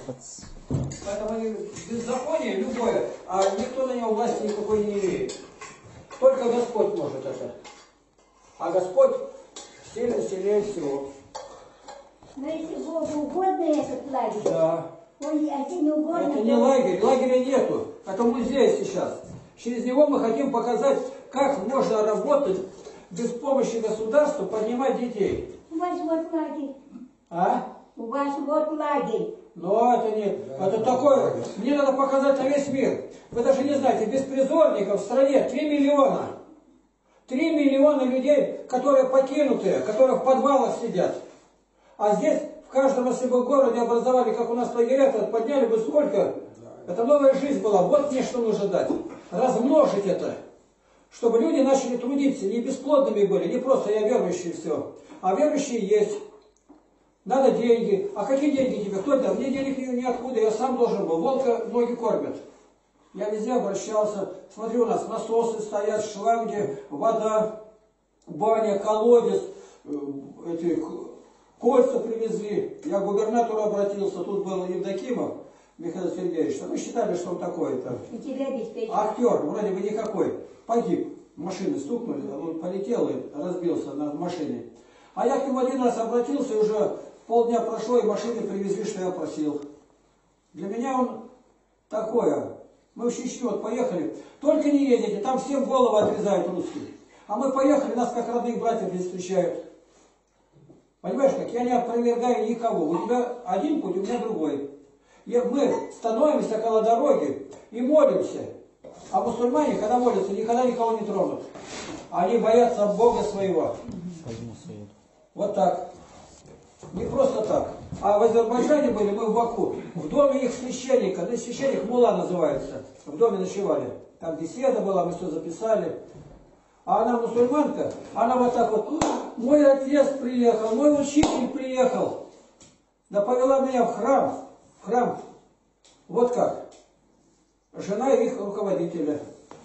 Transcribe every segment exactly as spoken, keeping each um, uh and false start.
Поэтому они беззаконие любое, а никто на него власти никакой не имеет. Только Господь может это. А Господь сильно сильнее всего. Но если Богу угодно этот лагерь, да. Он, а не угодно, это не то... лагерь, лагеря нету. Это музей сейчас. Через него мы хотим показать, как можно работать без помощи государства, поднимать детей. У вас вот лагерь. А? У вас вот лагерь. Но это нет. Да, это да, такое. Да. Мне надо показать на весь мир. Вы даже не знаете, беспризорников в стране три миллиона. три миллиона людей, которые покинутые, которые в подвалах сидят. А здесь в каждом, если бы городе образовали, как у нас лагеря, то подняли бы сколько. Это новая жизнь была. Вот мне что нужно дать. Размножить это. Чтобы люди начали трудиться. Не бесплодными были. Не просто я верующий все. А верующие есть. Надо деньги. А какие деньги тебе? Кто это? Мне денег ниоткуда. Я сам должен был. Волка ноги кормят. Я везде обращался. Смотри, у нас насосы стоят, шланги, вода, баня, колодец. Эти кольца привезли. Я к губернатору обратился. Тут был Евдокимов Михаил Сергеевич. Мы считали, что он такой-то. И тебя обеспечил. Актер, вроде бы никакой. Погиб. Машины стукнули. Он полетел и разбился на машине. А я к нему один раз обратился, и уже полдня прошло, и машины привезли, что я просил. Для меня он такое. Мы в Чечню вот поехали. Только не едете, там всем голову отрезают русские. А мы поехали, нас как родных братьев не встречают. Понимаешь как? Я не опровергаю никого. У тебя один путь, у меня другой. И мы становимся около дороги и молимся. А мусульмане, когда молятся, никогда никого не тронут. Они боятся Бога своего. Вот так. Не просто так. А в Азербайджане были, мы в Баку. В доме их священника, ну священник Мула называется. В доме ночевали. Там беседа была, мы все записали. А она мусульманка, она вот так вот, мой отец приехал, мой учитель приехал. Да повела меня в храм. В храм. Вот как. Жена их руководителя.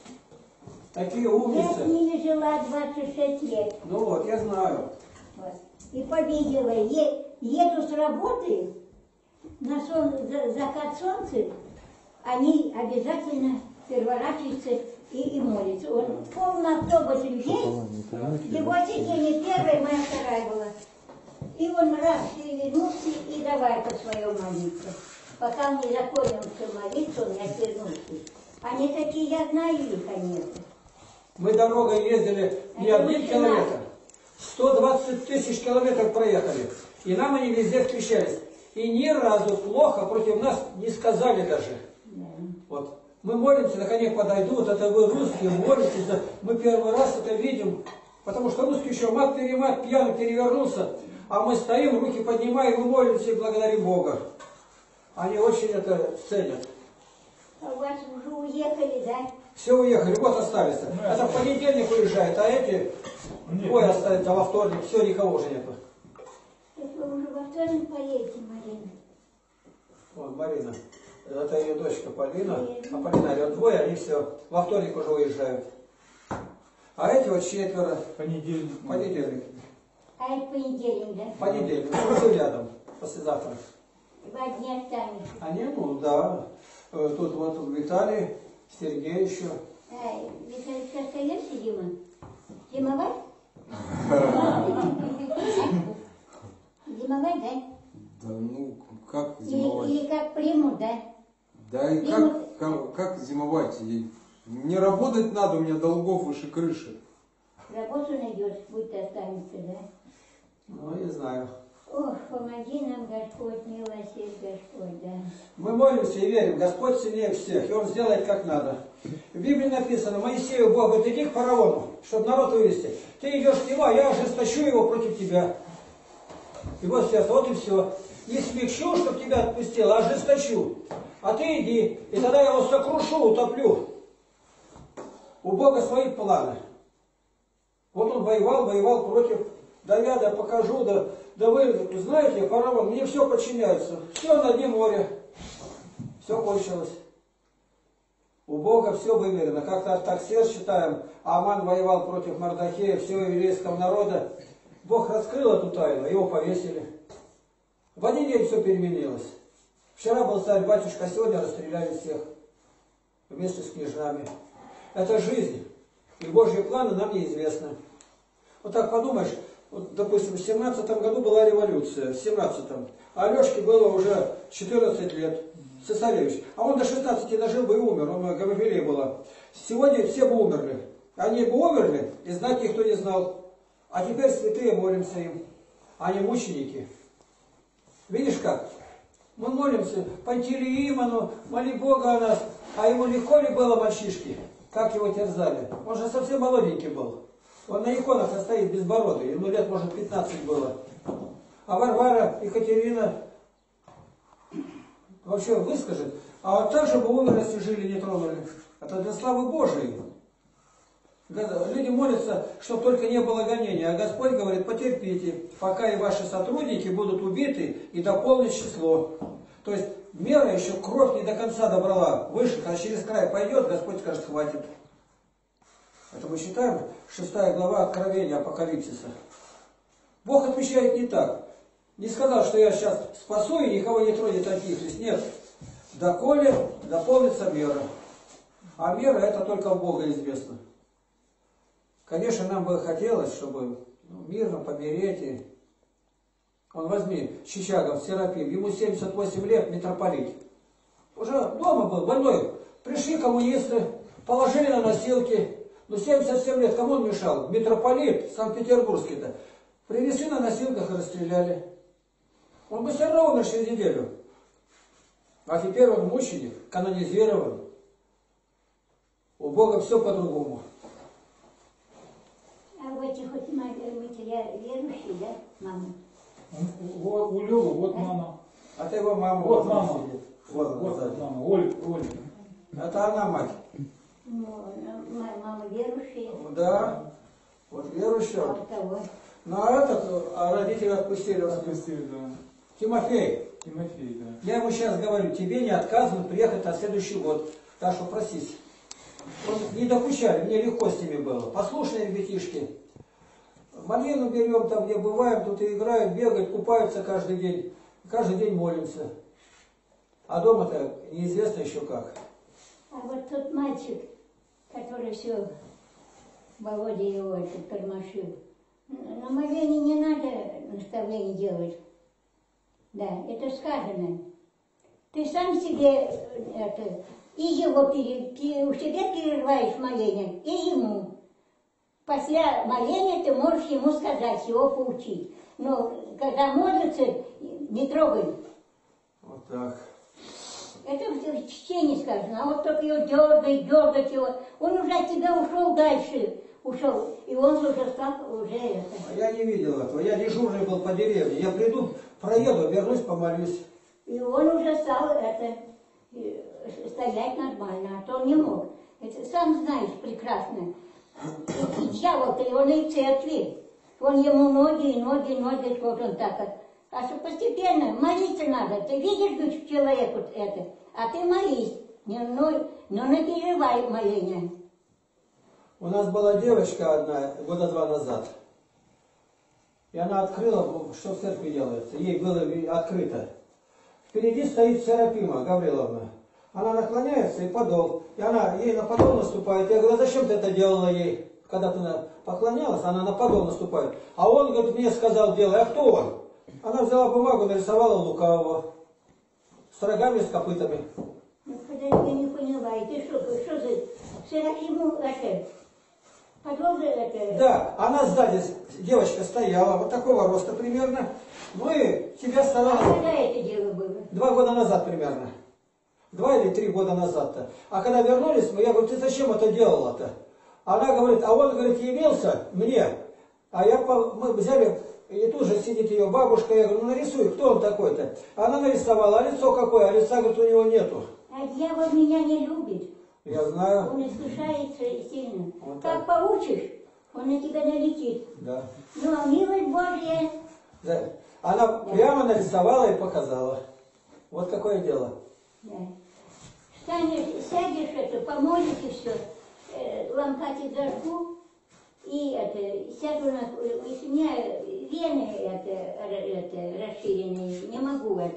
Такие умницы. Я с ними жила двадцать шесть лет. Ну вот, я знаю. Вот. И победила. Е, еду с работы, на сон, за, закат солнца, они обязательно переворачиваются и, и молятся. Он полный автобус людей, его сиденье первая, моя вторая была. И он раз перевернулся и давай по своему молиться. Пока он не закончился молиться, он не отвернулся. Они такие, я знаю их, они. Мы дорогой ездили не один километр. сто двадцать тысяч километров проехали. И нам они везде встречались. И ни разу плохо против нас не сказали даже. Да. Вот. Мы молимся, на них подойдут, это вы русские молитесь. Да. Мы первый раз это видим. Потому что русский еще мат-перемат, пьяный перевернулся. А мы стоим, руки поднимаем и молимся и благодарим Бога. Они очень это ценят. А у вас уже уехали, да? Все уехали, вот остались. Ну, это в понедельник уезжает, а эти двое остаются, а во вторник все, никого уже нету. Так вы уже во вторник поедете, Марина? Вот Марина. Это ее дочка Полина. А Полина идет двое, они все во вторник уже уезжают. А эти вот четверо. Понедельник. Понедельник. А это понедельник, да? Понедельник. Ну, уже рядом. Послезавтра. Два дня останетесь. Они, ну да. Тут вот Виталий, Сергей еще. А, Виталий, ты остаешься, Дима? Зимовать? Зимовать, да? Да ну, как Или, зимовать? или как примут, да? Да и как, как, как зимовать? Мне работать надо, у меня долгов выше крыши. Работу найдешь, будь ты останешься, да? Ну, не знаю. Ох, помоги нам, Господь, милосердь, Господь, да. Мы молимся и верим, Господь сильнее всех, и Он сделает как надо. В Библии написано, Моисею Бог говорит, иди к фараону, чтобы народ вывести. Ты идешь к нему, а я ожесточу его против тебя. И вот сейчас, вот и все. Не смягчу, чтобы тебя отпустил, а ожесточу. А ты иди, и тогда я его сокрушу, утоплю. У Бога свои планы. Вот он воевал, воевал против, да я, да покажу, да, да вы знаете, фараон, мне все подчиняется. Все на дне моря. Все кончилось. У Бога все вымерено. Как-то так все считаем, Аман воевал против Мардахея, всего еврейского народа. Бог раскрыл эту тайну, его повесили. В один день все переменилось. Вчера был царь-батюшка, сегодня расстреляли всех вместе с княжнами. Это жизнь. И Божьи планы нам неизвестны. Вот так подумаешь, вот, допустим, в семнадцатом году была революция, в семнадцатом. А Алешке было уже четырнадцать лет, цесаревич. А он до шестнадцати дожил бы и умер, он Гаврилей было. Сегодня все бы умерли. Они бы умерли, и знать никто не знал. А теперь святые молимся им. Они мученики. Видишь как? Мы молимся Пантелеимону, моли Бога о нас. А ему легко ли было, мальчишки? Как его терзали? Он же совсем молоденький был. Он на иконах стоит безбородый. Ему лет, может, пятнадцать было. А Варвара, Екатерина вообще выскажет. А вот так же бы умерли, если жили, не тронули. Это для славы Божией. Люди молятся, чтобы только не было гонения. А Господь говорит, потерпите, пока и ваши сотрудники будут убиты и дополнить число. То есть мера еще кровь не до конца добрала. Выше, когда через край пойдет, Господь скажет, хватит. Это мы считаем шестая глава Откровения Апокалипсиса. Бог отвечает не так. Не сказал, что я сейчас спасу и никого не тронет антихрист. Нет. Доколе дополнится мера. А мера это только у Бога известно. Конечно, нам бы хотелось, чтобы ну, мирно помереть. И... Он возьми, Чичагов, Серафим, ему семьдесят восемь лет, митрополит. Уже дома был, больной. Пришли коммунисты, положили на носилки. Ну, семьдесят семь лет, кому он мешал? Митрополит Санкт-Петербургский-то. Привезли на носилках и расстреляли. Он бы все равно умер через неделю. А теперь он мученик, канонизирован. У Бога все по-другому. А в этих вот матеря верующие, да, мама? Вот у Лёвы, вот мама. А ты его мама. Вот мама. Сидит. Вот, Вот вот, мама, Оль, Оль. это она мать. Ну, мама верующая. Да. Вот верующая. А у кого? Ну а этот, а родители отпустили. Отпустили, да. Тимофей. Тимофей, да. Я ему сейчас говорю, тебе не отказано приехать на следующий год. Так что просись. Вот не докучали, мне легко с ними было. Послушные ребятишки. Малину берем там, где бываем, тут и играют, бегают, купаются каждый день. Каждый день молимся. А дома-то неизвестно еще как. А вот тот мальчик, который все, Володя его этот тормошил, на моление не надо наставление делать. Да, это сказано. Ты сам себе это, и его пере, пере, у себя перерываешь моление, и ему. После моления ты можешь ему сказать, его поучить. Но когда молится, не трогай. Вот так. Это в чтении сказано. А вот только его дергать, дергать его. Он уже от тебя ушел дальше. Ушел. И он уже стал уже это. Я не видел этого. Я дежурный был по деревне. Я приду, проеду, вернусь, помолюсь. И он уже стал это, стоять нормально. А то он не мог. Это сам знаешь прекрасно. И дьявол-то его на церкви. Он ему ноги, ноги, ноги, вот он так. А что постепенно молиться надо. Ты видишь, дух человеку это, а ты молись. Не, ну, ну не переживай моление. У нас была девочка одна, года два назад. И она открыла, что в церкви делается. Ей было открыто. Впереди стоит Серафима Гавриловна. Она наклоняется и подол. И она ей на подол наступает. Я говорю, а зачем ты это делала ей? Когда ты поклонялась, она на подол наступает. А он, говорит, мне сказал, делай. А кто он? Она взяла бумагу, нарисовала лукавого. С рогами, с копытами. Ну, подожди, я не поняла. И ты что, что за Серафиму это? Подол это? Да, она сзади, девочка стояла, вот такого роста примерно. Ну и тебя стала... А когда это дело было? Два года назад примерно. Два или три года назад-то. А когда вернулись, я говорю, ты зачем это делала-то? Она говорит, а он, говорит, явился мне. А я, мы взяли, и тут же сидит ее бабушка, я говорю, ну нарисуй, кто он такой-то? Она нарисовала, а лицо какое? А лица, говорит, у него нету. А дьявол меня не любит. Я знаю. Он искушается сильно. Вот как так. поучишь, он на тебя налетит. Да. Ну, а милость Божья... Да. Она прямо нарисовала и показала. Вот какое дело. Да. Станешь, сядешь, это, помолишь и все. Э, лампадик зажгу, и это, сяду на... Если у меня вены это, это, расширенные, не могу это.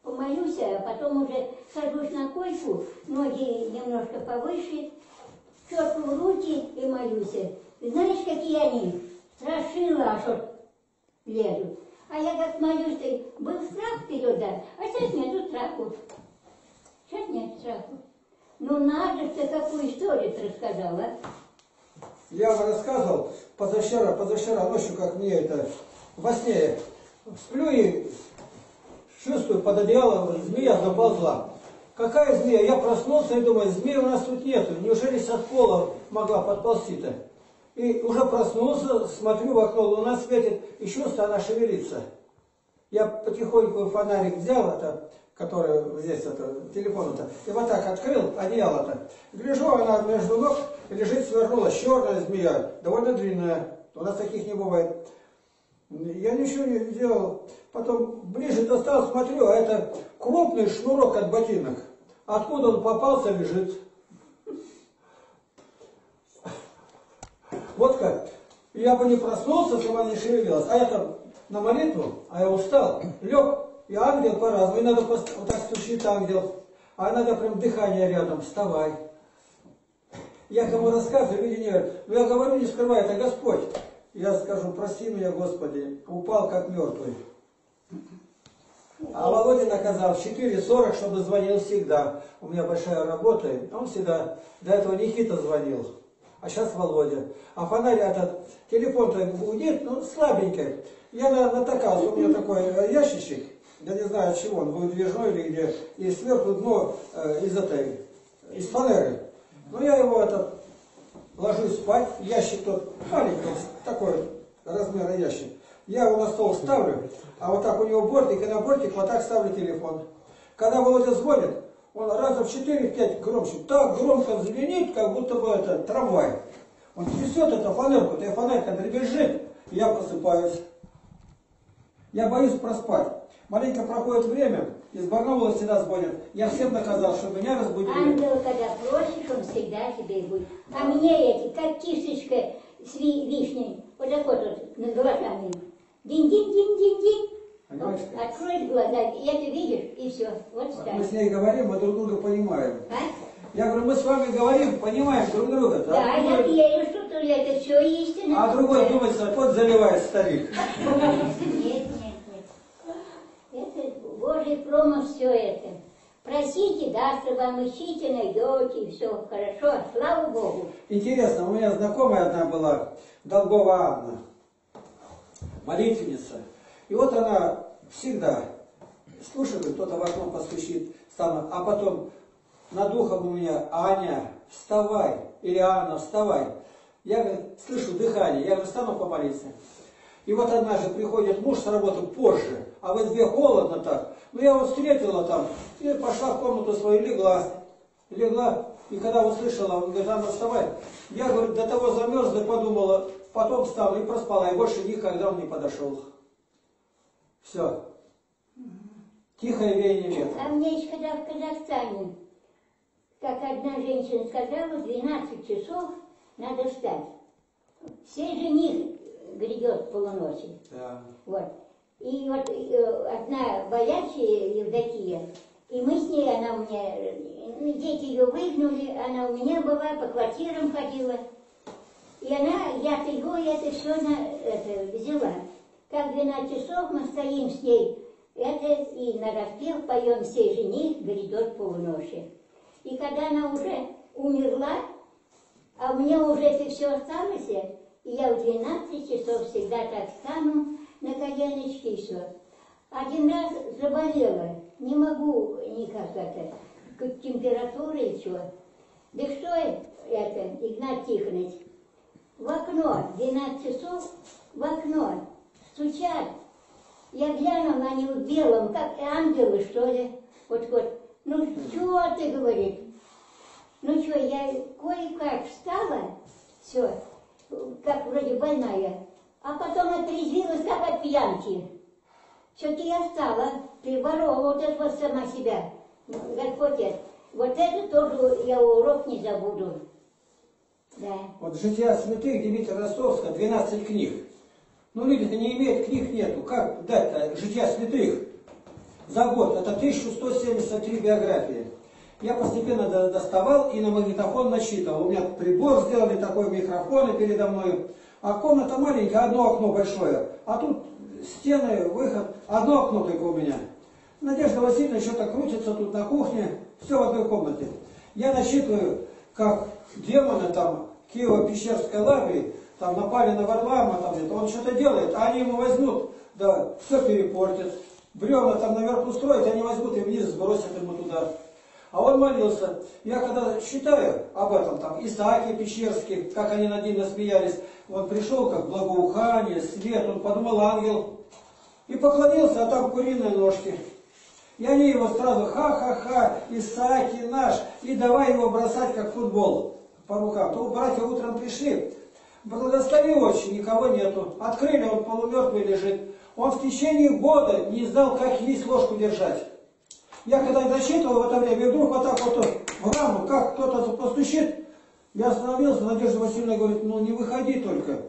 помолюсь, а потом уже сажусь на койку, ноги немножко повыше, четко в руки и молюсь. Знаешь, какие они? Страшила, аж вот лезут. А я как молюсь, был страх перед, да, а сейчас нету страху. Сейчас нет страху. Ну надо, ты какую историю ты рассказала. Я вам рассказывал позавчера, позавчера ночью, как мне это во сне сплю и чувствую, под одеялом змея заползла. Какая змея? Я проснулся и думаю, змеи у нас тут нету. Неужели с пола могла подползти-то? И уже проснулся, смотрю в окно, луна светит, и чувствую, она шевелится. Я потихоньку фонарик взял, это, который здесь, это, телефон-то, и вот так открыл одеяло-то. Гляжу, она между ног лежит, свернулась, черная змея, довольно длинная. У нас таких не бывает. Я ничего не делал. Потом ближе достал, смотрю, а это крупный шнурок от ботинок. Откуда он попался, лежит. Вот как. Я бы не проснулся, если бы она не шевелилась. А я там на молитву, а я устал, лег, и ангел по-разному. И надо вот так стучит ангел. А надо прям дыхание рядом, вставай. Я кому рассказываю, люди не говорят, ну я говорю, не скрывай, это Господь. Я скажу, прости меня, Господи, упал как мертвый. А Володя наказал в четыре сорок, чтобы звонил всегда. У меня большая работа, он всегда, до этого Никита звонил, а сейчас Володя. А фонарь этот, телефон-то гудит, ну слабенький. Я натакался, у меня такой ящичек, я не знаю от чего, он выдвижной или где, и сверху дно э, из этой, из фанеры. Ну я его этот, ложусь спать, ящик тот маленький, такой размера ящик. Я его на стол ставлю, а вот так у него бортик, и на бортик вот так ставлю телефон. Когда Володя звонит, он раза в четыре-пять громче, так громко звенит, как будто бы это трамвай. Он трясет эту фанерку, и фонарь дребезжит, и я просыпаюсь. Я боюсь проспать. Маленько проходит время, из Барнаула всегда звонят. Я всем наказал, чтобы меня разбудили. Ангел, когда просишь, он всегда тебе будет. А мне эти, как кисточка с ви вишней, вот так вот, вот над глазами. Динь-динь-динь-динь-динь. Откроешь глаза, и это видишь, и все. Вот Мы станет. с ней говорим, мы друг друга понимаем. А? Я говорю, мы с вами говорим, понимаем друг друга. Да, а я другой, верю, что то это все истина. а другой думает, что вот заливает старик. Нет, нет, нет. Это Божий промысл все это. Просите, дастся вам, ищите, найдете, и все хорошо, слава Богу. Интересно, у меня знакомая одна была, Долгова Анна, молитвенница. И вот она всегда слушает, кто-то в окно постучит, а потом над ухом у меня: Аня, вставай, или Анна, вставай. Я, говорит, слышу дыхание, я говорю, стану помолиться. И вот однажды приходит муж с работы позже, а в избе холодно так. Ну я вот встретила там, и пошла в комнату свою, легла. Легла, и когда услышала, он говорит, Анна, вставай. Я, говорит, до того замерзла, подумала, потом встала и проспала, и больше никогда он не подошел. Все. Тихое веяние ветра. А мне еще когда в Казахстане, как одна женщина сказала, в двенадцать часов надо встать. Все жених грядет в полуночи. Да. Вот. И вот э, одна боячая Евдокия, и мы с ней, она у меня, ну, дети ее выгнали, она у меня была, по квартирам ходила. И она, я-то ее это все на, это, взяла. Как двенадцать часов мы стоим с ней, это, и на распев поем «Сей жених грядет полуночи». И когда она уже умерла, а у меня уже это все осталось, и я в двенадцать часов всегда так стану на коленочки и все. Один раз заболела, не могу никак это, как температура и все. Да что это, Игнат Тихонович, в окно, двенадцать часов, в окно стучат. Я глянула, они в белом, как ангелы, что ли. Вот-вот. Ну, что ты, говорит? Ну, что, я кое-как встала, все, как вроде больная, а потом отрезвилась, как от пьянки. Все-таки я встала, переборола вот это вот сама себя. Господь, вот это тоже я урок не забуду. Да. Вот «Жития святых» Дмитрия Ростовского, двенадцать книг. Ну, люди-то не имеют, книг нету. Как дать-то «Жития святых»? За год. Это тысяча сто семьдесят три биографии. Я постепенно доставал и на магнитофон начитывал. У меня прибор сделали, такой микрофон передо мной. А комната маленькая, одно окно большое. А тут стены, выход, одно окно только у меня. Надежда Васильевна что-то крутится тут на кухне. Все в одной комнате. Я насчитываю, как демоны там Киево-Пещерской лавры, там напали на Варлама, там где-то, он что-то делает, а они ему возьмут, да, все перепортят. Бревна там наверху строят, они возьмут и вниз сбросят ему туда. А он молился. Я когда читаю об этом, там, Исааке Пещерский, как они над ним насмеялись, он пришел как благоухание, свет, он подумал, ангел, и поклонился, а там куриные ножки. И они его сразу, ха-ха-ха, Исааки наш, и давай его бросать как футбол по рукам. То братья утром пришли, благослови очи, никого нету. Открыли, он полумертвый лежит. Он в течение года не знал, как есть ложку держать. Я когда досчитывал в это время, и вдруг вот так вот в раму, как кто-то постучит, я остановился, Надежда Васильевна говорит, ну не выходи только.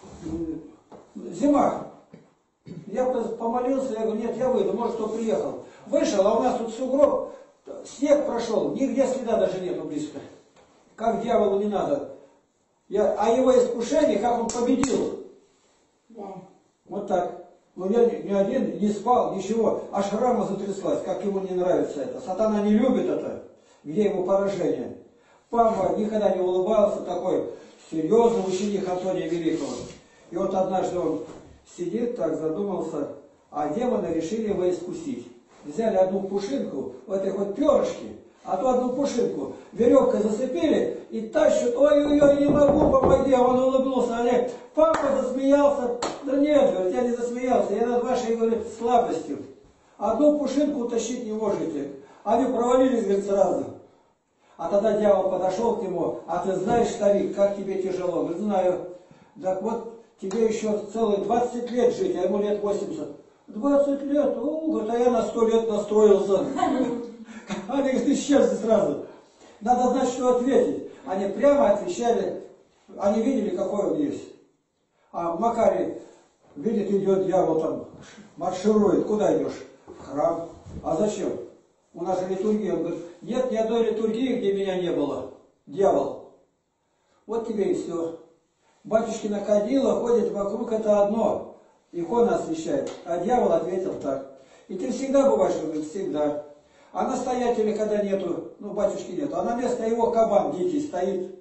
Зима. Я помолился, я говорю, нет, я выйду, может, кто приехал. Вышел, а у нас тут сугроб, снег прошел, нигде следа даже нету близко. Как дьяволу не надо. Я, а его искушение, как он победил. Да. Вот так. Но я ни, ни один не спал, ничего. Аж рама затряслась, как ему не нравится это. Сатана не любит это, где его поражение. Папа никогда не улыбался, такой серьезный ученик Антония Великого. И вот однажды он сидит, так задумался, а демоны решили его искусить. Взяли одну пушинку, в этой вот перышке, а то одну пушинку веревкой зацепили и тащат, ой-ой-ой, не могу, помоги, а он улыбнулся, а папа засмеялся, да нет, говорит, я не засмеялся, я над вашей, говорит, слабостью. Одну пушинку утащить не можете, они провалились, говорит, сразу. А тогда дьявол подошел к нему, а ты знаешь, старик, как тебе тяжело? Говорит, знаю. Так вот, тебе еще целых двадцать лет жить, а ему лет восемьдесят. двадцать лет? О, говорит, а я на сто лет настроился. Они, говорит, исчезли сразу. Надо знать, что ответить. Они прямо отвечали, они видели, какой он есть. А Макарий видит, идет дьявол там, марширует. Куда идешь? В храм. А зачем? У нас же литургия. Он говорит, нет ни одной литургии, где меня не было. Дьявол. Вот тебе и все. Батюшкина кадила ходит вокруг, это одно. Икона освещает. А дьявол ответил так. И ты всегда бываешь, он говорит, всегда. А настоятеля, когда нету, ну, батюшки нету, а на место его кабан дикий стоит.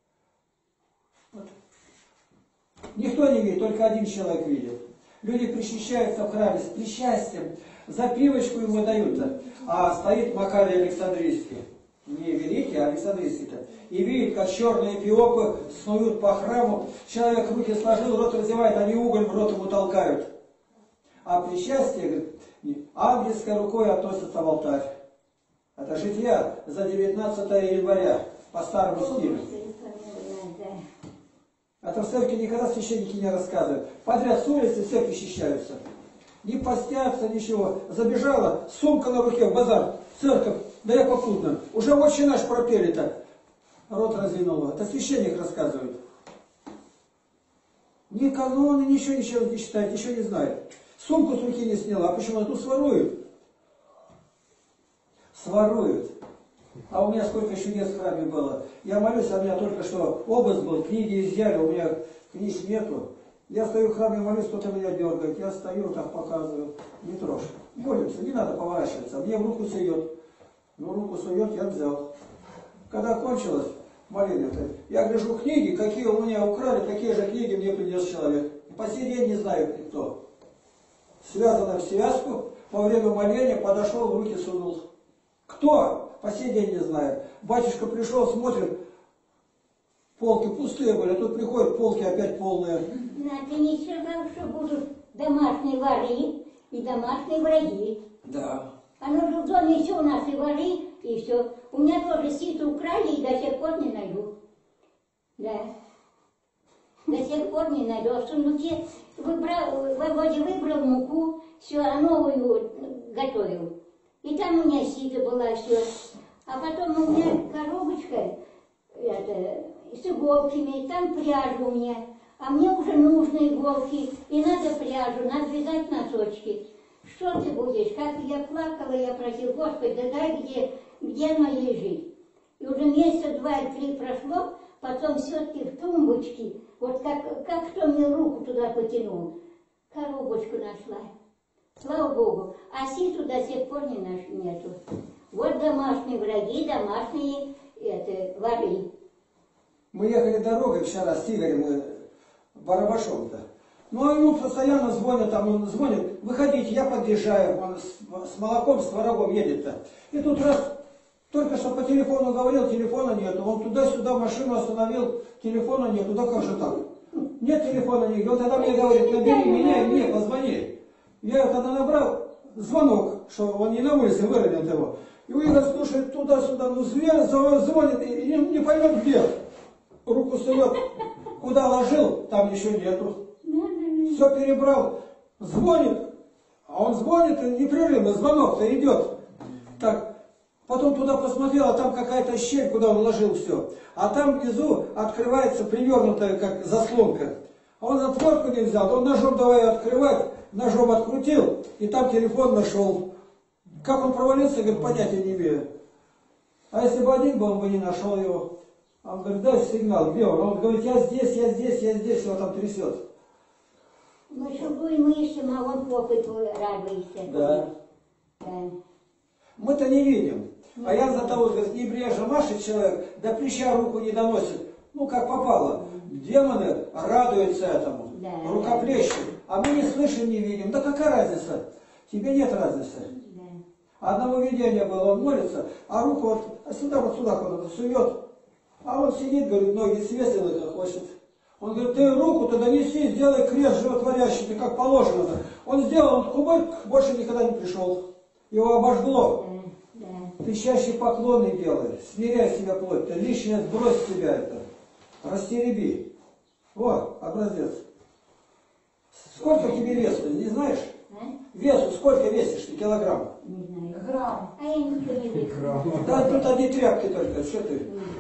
Вот. Никто не видит, только один человек видит. Люди причащаются в храме с причастием, запивочку ему дают-то. А стоит Макарий Александрийский, не великий, а Александрийский-то, и видит, как черные пиопы снуют по храму, человек руки сложил, рот раздевает, они уголь в рот ему толкают. А причастие, говорит, ангельской рукой относится в алтарь. Это жития за девятнадцатое января, по старому стилю. Это в церкви никогда священники не рассказывают. Подряд с улицы все причащаются. Не постятся, ничего. Забежала, сумка на руке в базар, в церковь, да я попутно. Уже «Отче наш» пропели-то. Рот развернул. Это священник рассказывает. Ни каноны, ничего, ничего не читает, ничего не знает. Сумку с руки не сняла. А почему? Она тут сворует. Сворует. А у меня сколько чудес в храме было. Я молюсь, а у меня только что обыск был, книги изъяли, у меня книг нету. Я стою в храме, молюсь, кто-то меня дергает. Я стою, так показываю. Не трожь. Молимся, не надо поворачиваться. Мне в руку сует. Ну, руку сует, я взял. Когда кончилось молитва, я гляжу книги, какие у меня украли, такие же книги мне принес человек. По сей день не знаю, кто. Связано в связку, во время моления подошел, в руки сунул. Кто? По сей день не знаю. Батюшка пришел, смотрит, полки пустые были, а тут приходят, полки опять полные. На, ты не сказал, что будут домашние воры и домашние враги. Да. Оно же в доме все у нас и воры, и все. У меня тоже сито украли, и до сих пор не найду. Да. До сих пор не найду. А в сундуке выбрал, Володя выбрал муку, все, а новую готовил. И там у меня сито была все. А потом у меня коробочка это, с иголками, там пряжа у меня. А мне уже нужны иголки, и надо пряжу, надо вязать носочки. что ты будешь? Как я плакала, я просила, Господи, да дай, где, где она лежит. И уже месяца два или три прошло, потом все-таки в тумбочке, вот как, как кто мне руку туда потянул, коробочку нашла. Слава Богу. А ситу до сих пор не наш, нету. Вот домашние враги, домашние это, воры. Мы ехали дорогой вчера с Игорем, мы Барабашом-то. Ну, а ему постоянно звонят, там он звонит, выходите, я подъезжаю, он с, с молоком, с творогом едет-то. И тут раз, только что по телефону говорил, телефона нету, он туда-сюда машину остановил, телефона нету, да как же так? Нет телефона нигде, он тогда мне говорит, набери меня и мне позвони. Я когда набрал звонок, что он не на улице, выронил его. И Игорь слушает туда-сюда, ну зверь звонит и не, не поймет где. Руку сует, куда ложил, там еще нету. Все перебрал, звонит, а он звонит, и непрерывно звонок-то идет. Так, потом туда посмотрел, а там какая-то щель, куда он ложил все. А там внизу открывается привернутая, как заслонка. А он отвертку не взял, он ножом давай открывать, ножом открутил, и там телефон нашел. Как он провалился, говорит, понятия не имею. А если бы один был, он бы не нашел его. Он говорит, дай сигнал, где он? Он говорит, я здесь, я здесь, я здесь, его там трясет. Мы шуруем, мы ищем, а он хлопает, радуется. Да. Да. Мы-то не видим. А я за того, говорит, небрежно машет человек, до плеча руку не доносит. Ну, как попало. Демоны радуются этому. Да. Рукоплещут. А мы не слышим, не видим. Да какая разница? Тебе нет разницы. Да. Одного видения было, он молится, а руку вот сюда, вот сюда куда-то сует. А он сидит, говорит, ноги свесил и хочет. Он говорит, ты руку-то донеси, сделай крест животворящий, ты как положено-то. Он сделал, он кубырк, больше никогда не пришел. Его обожгло. Да. Да. Ты чаще поклоны делай, смиряй себя плоть, ты лишнее сбрось с себя это. Растереби. Вот, образец. Сколько тебе вес, ты не знаешь? А? Весу сколько весишь ты, килограмм? Не знаю. Грамм. А я ничего не вижу. Да тут одни тряпки только, что ты?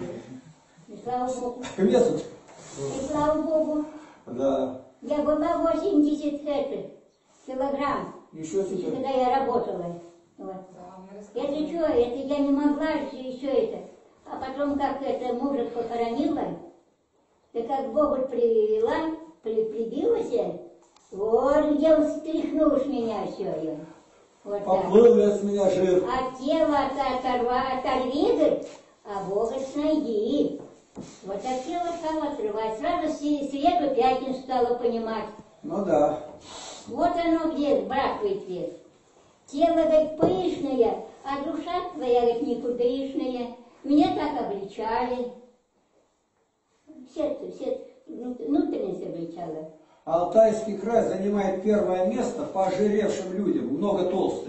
И слава Богу. Весу? И слава Богу. Да. Я была восемьдесят килограмм, Еще себе. когда я работала. Вот. Это что, это я не могла еще это. А потом как это мужа похоронила, да как Богу привела, при, прибилась, вот где встряхнул с меня все. Вот так. Поплыл я с меня жир. А тело оторва, оторви, говорит, а Бога найди. Вот так тело стало отрывать. Сразу Свету Пятницу стала понимать. Ну да. Вот оно где сбрасывает вес. Тело, говорит, пышное, а душа твоя, говорит, никудышная. Меня так обличали. Сердце, сердце, внутренность обличала. Алтайский край занимает первое место по ожиревшим людям, много толстых.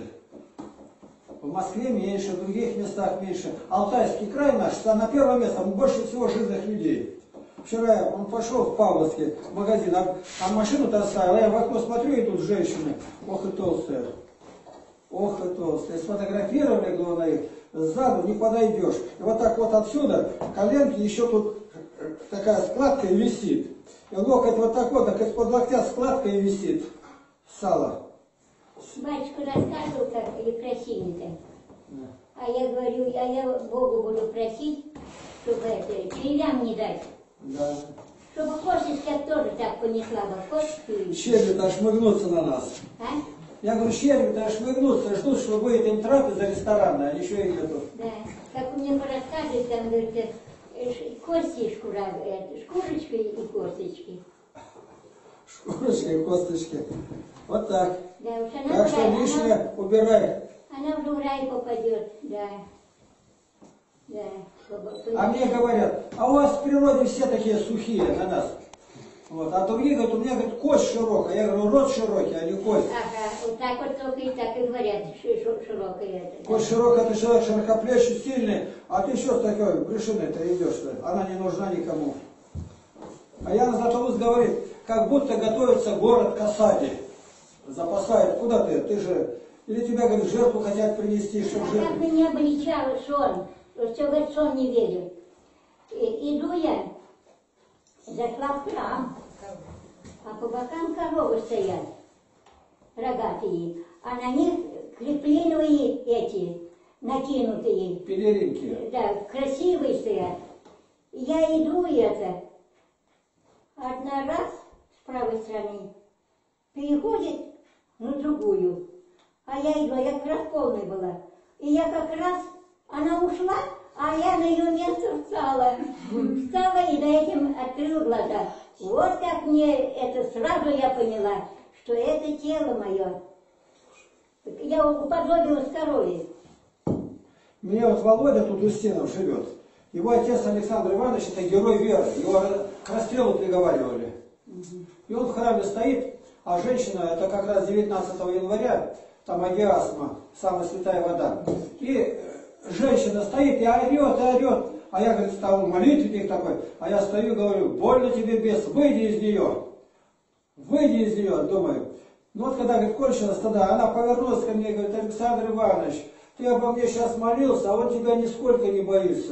В Москве меньше, в других местах меньше. Алтайский край наш, на первое место, больше всего жирных людей. Вчера он пошел в Павловский магазин, а, а машину-то оставил, а я в окно смотрю, и тут женщины, ох и толстые, ох и толстые. Сфотографировали, главное, сзаду не подойдешь. И вот так вот отсюда, коленки, еще тут такая складка и висит. И локоть вот так вот, так из-под локтя складка и висит. Сало. Батюшка рассказывал, как и красивенько. Да. А я говорю, а я Богу буду просить, чтобы это, червям не дать. Да. Чтобы кошечка тоже так понесла бы кошечку. Черви-то шмыгнутся на нас. А? Я говорю, черви-то шмыгнутся, ждут, что будет им трапеза ресторанная, а еще и нету. Да. Как мне рассказывают, там, говорит, э, ш- кости и шкура, э, шкурочка и косточки. Шкурочки и косточки. Вот так. Да, уж она, Так в что рай, лишнее она, убирай. она уже в рай попадет, да. Да. чтобы- А мне говорят, а у вас в природе все такие сухие на нас. Вот. А другие говорят, у меня говорит, кость широкая. Я говорю, рот широкий, а не кость. Ага, вот так вот только и так и говорят, ши- ши- широкое это. да. Кость широкая, ты человек широкоплечий, сильный, а ты что с такой брюшиной-то идешь-то? Она не нужна никому. А Ян Златоуст говорит, как будто готовится город к осаде. Запасает. Куда ты? Ты же... Или тебя, говорит, жертву хотят принести, чтобы А жертву... как меня обличал сон, что, говорит, сон не верю. И, иду я, зашла в храм, а по бокам коровы стоят, рогатые, а на них креплиновые эти, накинутые. Пелеринки. Да, красивые стоят. Я иду и это, одна раз с правой стороны переходит на другую, а я иду, я как раз полной была. И я как раз, она ушла, а я на ее место встала. Встала и до этим открыла глаза. Вот как мне это сразу я поняла, что это тело мое. Я уподобилась корове. Мне вот Володя тут у стенов живет. Его отец Александр Иванович это герой веры. Его к расстрелу приговаривали. И он в храме стоит, а женщина, это как раз девятнадцатого января, там агиасма, самая святая вода. И женщина стоит и орет, и орет. А я, говорит, стал молитвенник такой, а я стою и говорю, больно тебе, бес, выйди из нее. Выйди из нее, думаю. Ну вот когда, говорит, кончилось тогда, она повернулась ко мне и говорит, Александр Иванович, ты обо мне сейчас молился, а он тебя нисколько не боится.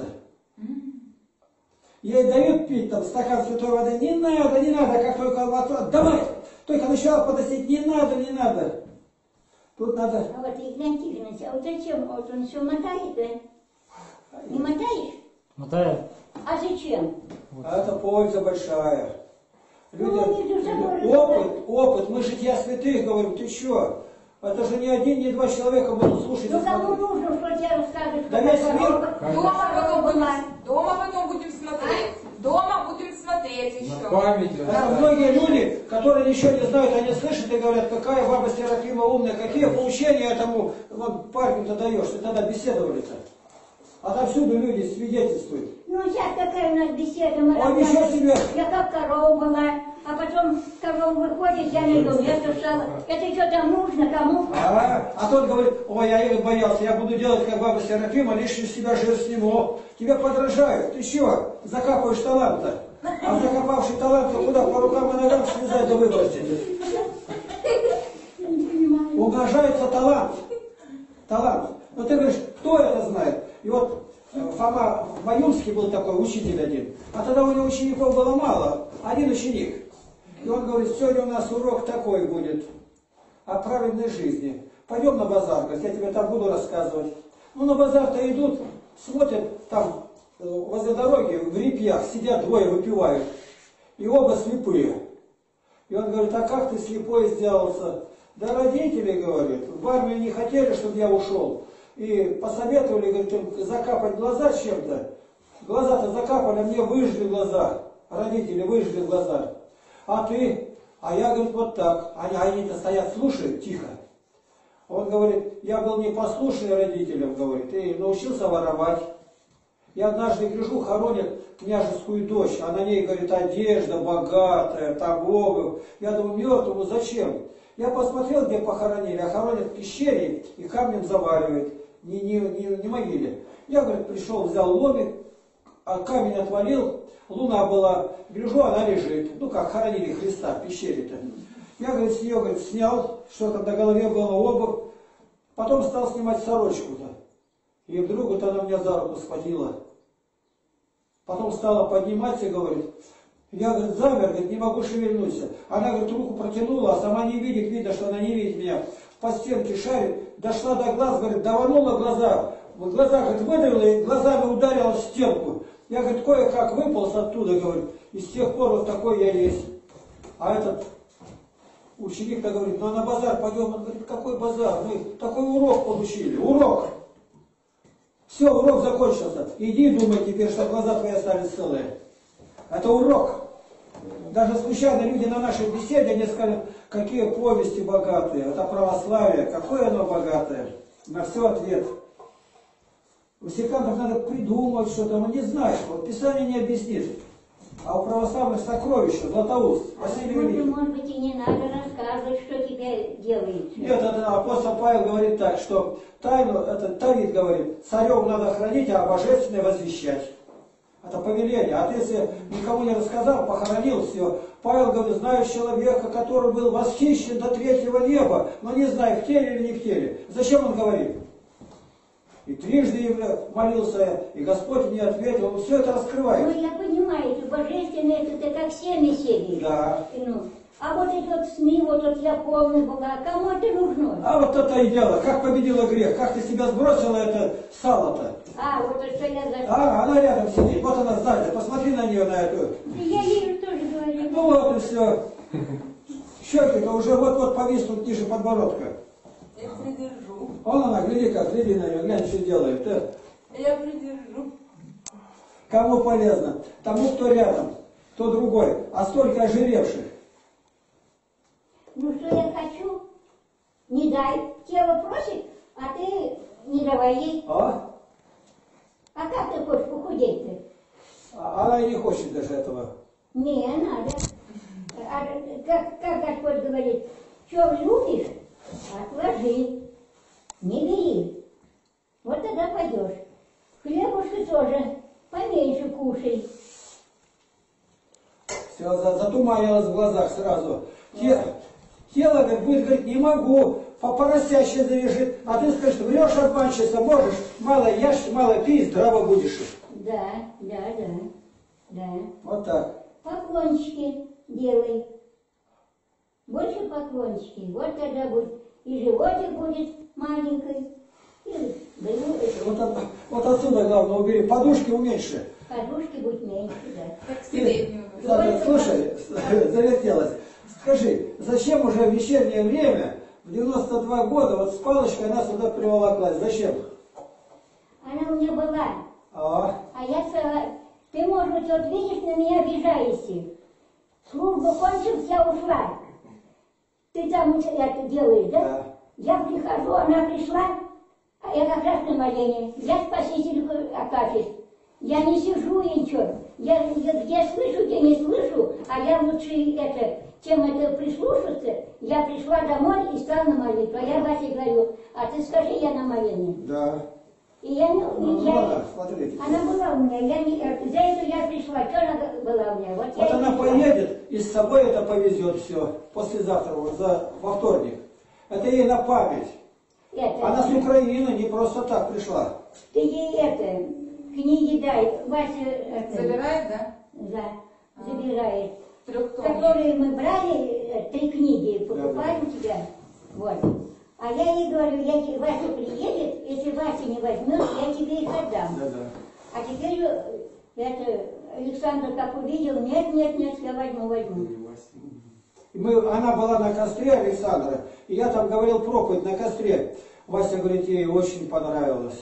Ей дают пить там стакан святой воды, не надо, не надо, как только он давай, только начала подносить, не надо, не надо. Тут надо... А вот, Игнатий Игнатьевич, а вот зачем? Вот он все мотает, да? Не мотаешь? Мотаю. А зачем? А это польза большая. Люди, Ну, между собой люди, опыт, опыт, мы жития святых говорим, ты что? Это же не один, не два человека будут слушать. Ну кому нужно, что тебе расскажут? Да весь мир. Дома потом будем, была. дома потом будем смотреть. Дома будем смотреть На еще. память. А многие люди, которые ничего не знают, они слышат и говорят, какая баба Серафима умная, какие поучения этому вот, парню-то даешь, ты тогда беседовали-то. А там всюду люди свидетельствуют. Ну сейчас какая у нас беседа, мы Ой, ничего рассказывали. себе. Я как корова была, а потом корова выходит, я на ее место встала. Это что там нужно, кому? А, а тот говорит, ой, я ее боялся, я буду делать, как баба Серафима, лишний себя жир сниму. Тебя подражают, ты что, закапываешь таланта? А закопавший талант, куда по рукам и ногам связать да выбросить? Умножается талант. Талант. Но ты говоришь, кто это знает? И вот Фома Маюрский был такой учитель один. А тогда у него учеников было мало. Один ученик. И он говорит, сегодня у нас урок такой будет. О праведной жизни. Пойдем на базар, говорит, я тебе там буду рассказывать. Ну на базар-то идут, смотрят там возле дороги, в репьях сидят двое, выпивают. И оба слепые. И он говорит, а как ты слепой сделался? Да родители, говорит, в армию не хотели, чтобы я ушел. И посоветовали, говорит, закапать глаза чем-то. Глаза-то закапали, а мне выжгли глаза. Родители выжгли глаза. А ты? А я, говорит, вот так. Они, они-то стоят, слушают, тихо. Он говорит, я был непослушный родителям, говорит, и научился воровать. И однажды, гляжу, хоронят княжескую дочь, а на ней, говорит, одежда богатая, там обувь. Я думаю, мертвому зачем? Я посмотрел, где похоронили, а хоронят в пещере и камнем заваливают, не, не, не, не могиле. Я, говорит, пришел, взял ломик, а камень отвалил, луна была, гляжу, она лежит. Ну как, хоронили Христа в пещере-то. Я, говорит, с нее, говорит, снял, что там на голове было, обувь, потом стал снимать сорочку-то. И вдруг вот она меня за руку схватила. Потом стала подниматься и говорит, я, говорит, замер, говорит, не могу шевельнуться. Она, говорит, руку протянула, а сама не видит, видно, что она не видит меня. По стенке шарит, дошла до глаз, говорит, даванула глаза. Вот глаза, говорит, выдавила и глазами ударила в стенку. Я, говорит, кое-как выполз оттуда, говорит, и с тех пор вот такой я есть. А этот ученик-то говорит, ну а на базар пойдем. Он говорит, какой базар? Мы такой урок получили, урок. Все, урок закончился. Иди, думай теперь, что глаза твои остались целые. Это урок. Даже случайно люди на нашей беседе, они сказали, какие повести богатые. Это православие, какое оно богатое. На все ответ. У сектантов надо придумать что-то, но не знаешь. Вот Писание не объяснит. А у православных сокровища, Златоуст, Василий Великий. Может быть, и не надо рассказывать, что теперь делается. Нет, это апостол Павел говорит так, что тайну, это Давид говорит, царем надо хранить, а божественное возвещать. Это повеление. А ты, если никому не рассказал, похоронил все. Павел говорит, знаю человека, который был восхищен до третьего неба, но не знаю, в теле или не в теле. Зачем он говорит? И трижды явля- молился, и Господь мне ответил. Он все это Ну, раскрывает. я понимаю, это божественное, это как семя сеешь. Да. Ну, а вот эти вот СМИ, вот, вот я полный была, кому это нужно? А вот это и дело. Как победила грех? Как ты себя сбросила это сало-то? А, вот это что я за... А, она рядом сидит. Вот она сзади. Посмотри на нее, на эту. Да я ей тоже говорю. Ну вот и все. Щеки-то уже вот-вот повиснут ниже подбородка. Я придержу. Вон она, гляди как, гляди на нее, глянь, что делает. Да? Я придержу. Кому полезно? Тому, кто рядом, кто другой. А столько ожиревших. Ну что я хочу? Не дай. Тело просит, а ты не давай ей. А? А как ты хочешь похудеть-то? А она и не хочет даже этого. Не, надо. А как, как Господь говорит, что любишь, отложи, не бери. Вот тогда пойдешь. Хлебушки тоже поменьше кушай. Все, затуманилось в глазах сразу. Те, тело говорит, будет говорить, не могу, по поросяще завяжет. А ты скажешь, врешь, обманщица, можешь, мало ешь, мало пей, здраво будешь. Да, да, да, да. Вот так. Поклончики делай. Больше поклончики. Вот тогда будет. И животик будет маленький. И да, ну, Вот, от- вот отсюда главное убери. Подушки уменьши. подушки будет меньше, да. Как среднюю. Ладно, слушай, завертелась. Скажи, зачем уже в вечернее время, в девяносто два года, вот с палочкой она сюда приволоклась? Зачем? Она у меня была. А, А я сказала, ты, может быть, вот видишь, на меня обижаешься. Службу кончилась, я ушла. Ты там это делаешь, да? Да. Я прихожу, она пришла, а я как раз на молении. Я спаситель Акафист. Я не сижу и ничего. Я, я где слышу, где не слышу, а я лучше это, чем это прислушаться. Я пришла домой и стала на молитву. А я Васе говорю, а ты скажи, я на молении. да. И я, не- Ну, я, ладно, смотрите. она была у меня, я не, э, за это я пришла, что она была у меня? Вот, я Вот и она пришла. поедет и с собой это повезет все послезавтра, вот за, во вторник. Это ей на память. Это, Она с Украины не просто так пришла. ты ей это, книги дай, Вася, это, Забирает, да? да, забирает. Трехтомник. Которые мы брали, э, три книги, покупали у тебя, вот. А я ей говорю, я, те- Вася приедет, если Вася не возьмет, я тебе их отдам. Да-да. А теперь э, это, Александр как увидел, нет, нет, нет, я возьму, возьму. И мы, она была на костре Александра, и я там говорил проповедь на костре. Вася говорит, ей очень понравилось.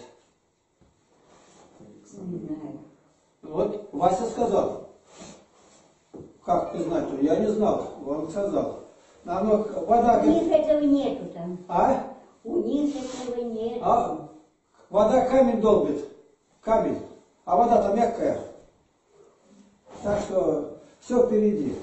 Не знаю. Вот Вася сказал. Как ты знать-то? Я не знал. Он сказал. Оно, вода, У них этого нету там. а? У них этого нет. А? Вода камень долбит. Камень. А вода-то мягкая. Так что все впереди.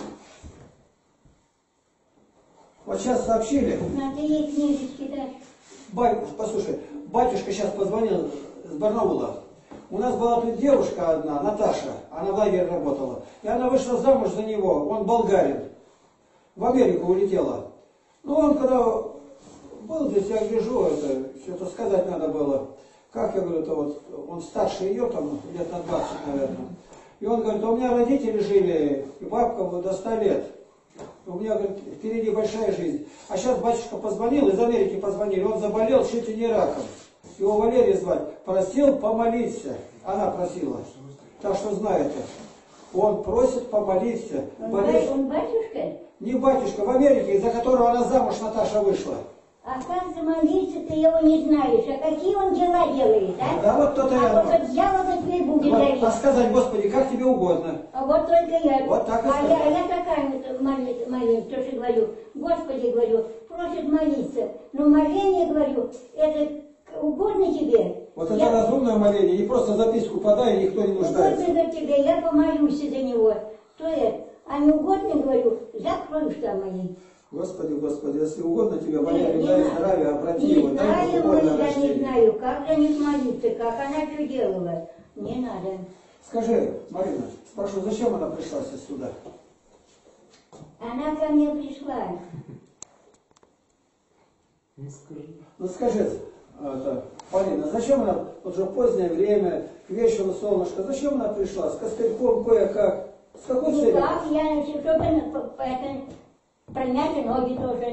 Вот сейчас сообщили. Надо ей книжечки дать. Бать- послушай, батюшка сейчас позвонил с Барнаула. У нас была тут девушка одна, Наташа, она в лагере работала. И она вышла замуж за него, он болгарин. В Америку улетела. Ну он когда был здесь, я гляжу, это, что-то сказать надо было. Как я говорю, это вот, он старше ее, там, лет на двадцать, наверное. И он говорит, у меня родители жили, и бабка вот до ста лет. У меня, говорит, впереди большая жизнь. А сейчас батюшка позвонил, из Америки позвонили, он заболел чуть ли не раком. Его Валерий звать. Просил помолиться. Она просила. Так что знаете, он просит помолиться. Он, Борис- ба- он батюшка? Не батюшка, в Америке, из-за которого она замуж Наташа вышла. А как замолиться, ты его не знаешь. А какие он дела делает, а? Да вот то-то А я. вот от дьявола теперь будет Вот, давить. а сказать, Господи, как тебе угодно. А вот только я. Вот так и а, сказать. я, а я такая вот молюсь, молюсь, то, что говорю, Господи, говорю, просит молиться. Но моление, говорю, это угодно тебе. Вот это я, разумное моление, не просто записку подай, и никто не нуждается. угодно за тебя, я помолюсь за него. То это. А не угодно, говорю, закрой уста мои. Господи, Господи, если угодно тебе, Нет, Валерий, не дай надо. здравия, обрати Не его, дай знаю, ему мы, на я не рождение. знаю, как за них молиться, как она что делала. Не надо. Скажи, Марина, спрошу, зачем она пришла сейчас сюда? Она ко мне пришла. Не скажи. Ну скажи, это, Полина, зачем она, вот уже позднее время, к вечеру солнышко, зачем она пришла? С костыльком кое-как. С какой Ну целью? как, я начала, чтобы это, промять ноги тоже.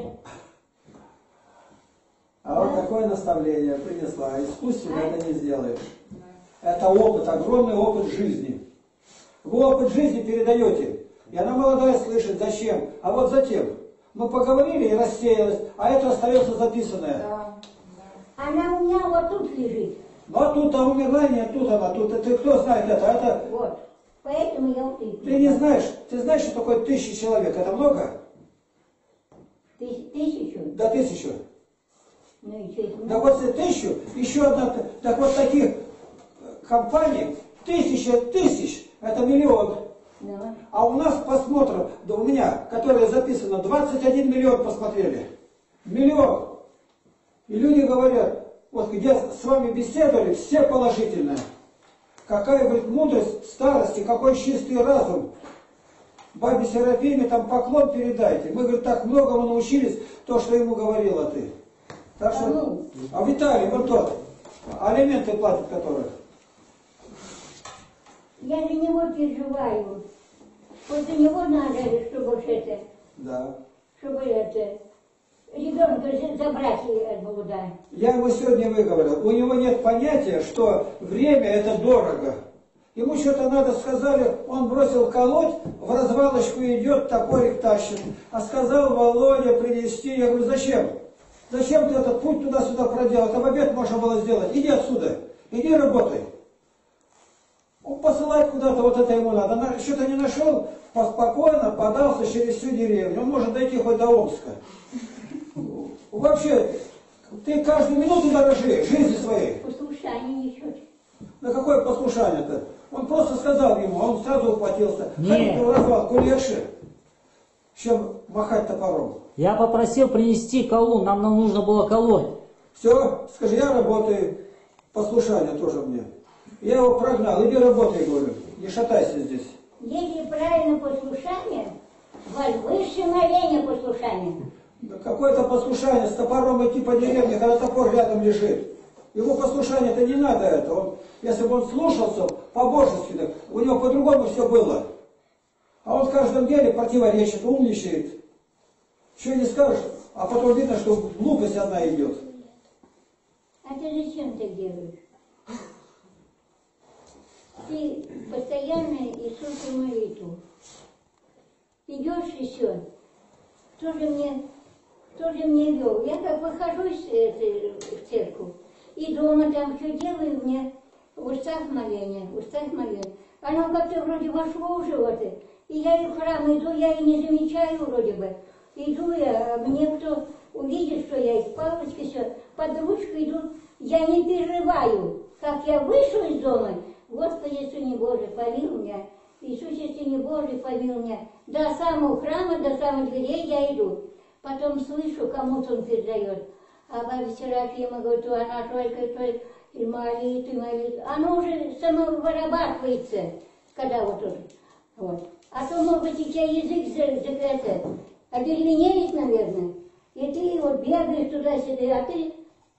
А вот такое наставление принесла. Искусственно это не сделаешь. Это опыт, огромный опыт жизни. Вы опыт жизни передаете. И она молодая слышит, зачем. А вот затем. Мы поговорили и рассеялась, а это остается записанное. Да. Она у меня вот тут лежит. Ну а тут а умерла, нет, тут она, тут. Ты кто знает это? Это Вот. Поэтому я вот и ты не знаешь. Ты знаешь, что такое тысяча человек? Это много? Тыс- Тысячу? До тысячи. Ну и что это? Да вот за тысячу, еще одна, так вот таких компаний, тысяча тысяч, это миллион. Ну. А у нас посмотров, да у меня, которое записано, двадцать один миллион посмотрели. Миллион. И люди говорят, вот где с вами беседовали, все положительные. Какая, говорит, мудрость старости, какой чистый разум. Бабе Серафиме там поклон передайте. Мы, говорит, так многому научились, то, что ему говорила ты. Так что, Кому? а Виталий, вот тот, алименты платит, которые. Я за него переживаю. Вот за него надо, чтобы уж это, Да. чтобы это, ребенка за- забрать от блуда. Я ему сегодня выговорил, у него нет понятия, что время это дорого. Ему что-то надо сказали, он бросил колоть, в развалочку идет, топорик тащит. А сказал Володя принести, я говорю, зачем? Зачем ты этот путь туда-сюда проделал? Там обед можно было сделать. Иди отсюда, иди работай. Он посылает куда-то, вот это ему надо. Что-то не нашел, спокойно подался через всю деревню. Он может дойти хоть до Омска. Вообще, ты каждую минуту дорожи жизни своей. Послушание несет. На какое послушание-то? Он просто сказал ему, а он сразу ухватился. Нет. Ходит в развалку легче, чем махать топором. Я попросил принести колун, нам нам нужно было колоть. Все, скажи, я работаю, послушание тоже мне. Я его прогнал, иди работай, говорю, не шатайся здесь. Если правильно послушание, высшее моление послушание. Да какое-то послушание, с топором идти по деревне, когда топор рядом лежит. Его послушание-то не надо это. Он, если бы он слушался по-божески, так у него по-другому все было. А он в каждом деле противоречит, умничает. Что не скажешь, а потом видно, что глупость одна идет. А ты зачем так делаешь? Ты постоянно Иисусу молитву. Идешь и все. Кто же мне, кто же мне вел? Я как выхожу из, этой, в церковь, и дома там все делаю, мне в устах моления, в устах моления. Оно как-то вроде вошло уже в это. И я и в храм иду, я и не замечаю вроде бы. Иду я, а мне кто увидит, что я из палочки, все, под ручку иду, я не перерываю. Как я вышел из дома, Господи, Сыне Божий, помилуй меня, Иисусе, Сыне Божий, помилуй меня. До самого храма, до самых дверей я иду. Потом слышу, кому-то он передает. А баба Серафима говорит, она только-только и молит, и молит. Оно уже самовырабатывается, когда вот тут. Вот. А то, может быть, у тебя язык за, за это, одеревенеет, наверное. И ты вот бегаешь туда-сюда, а ты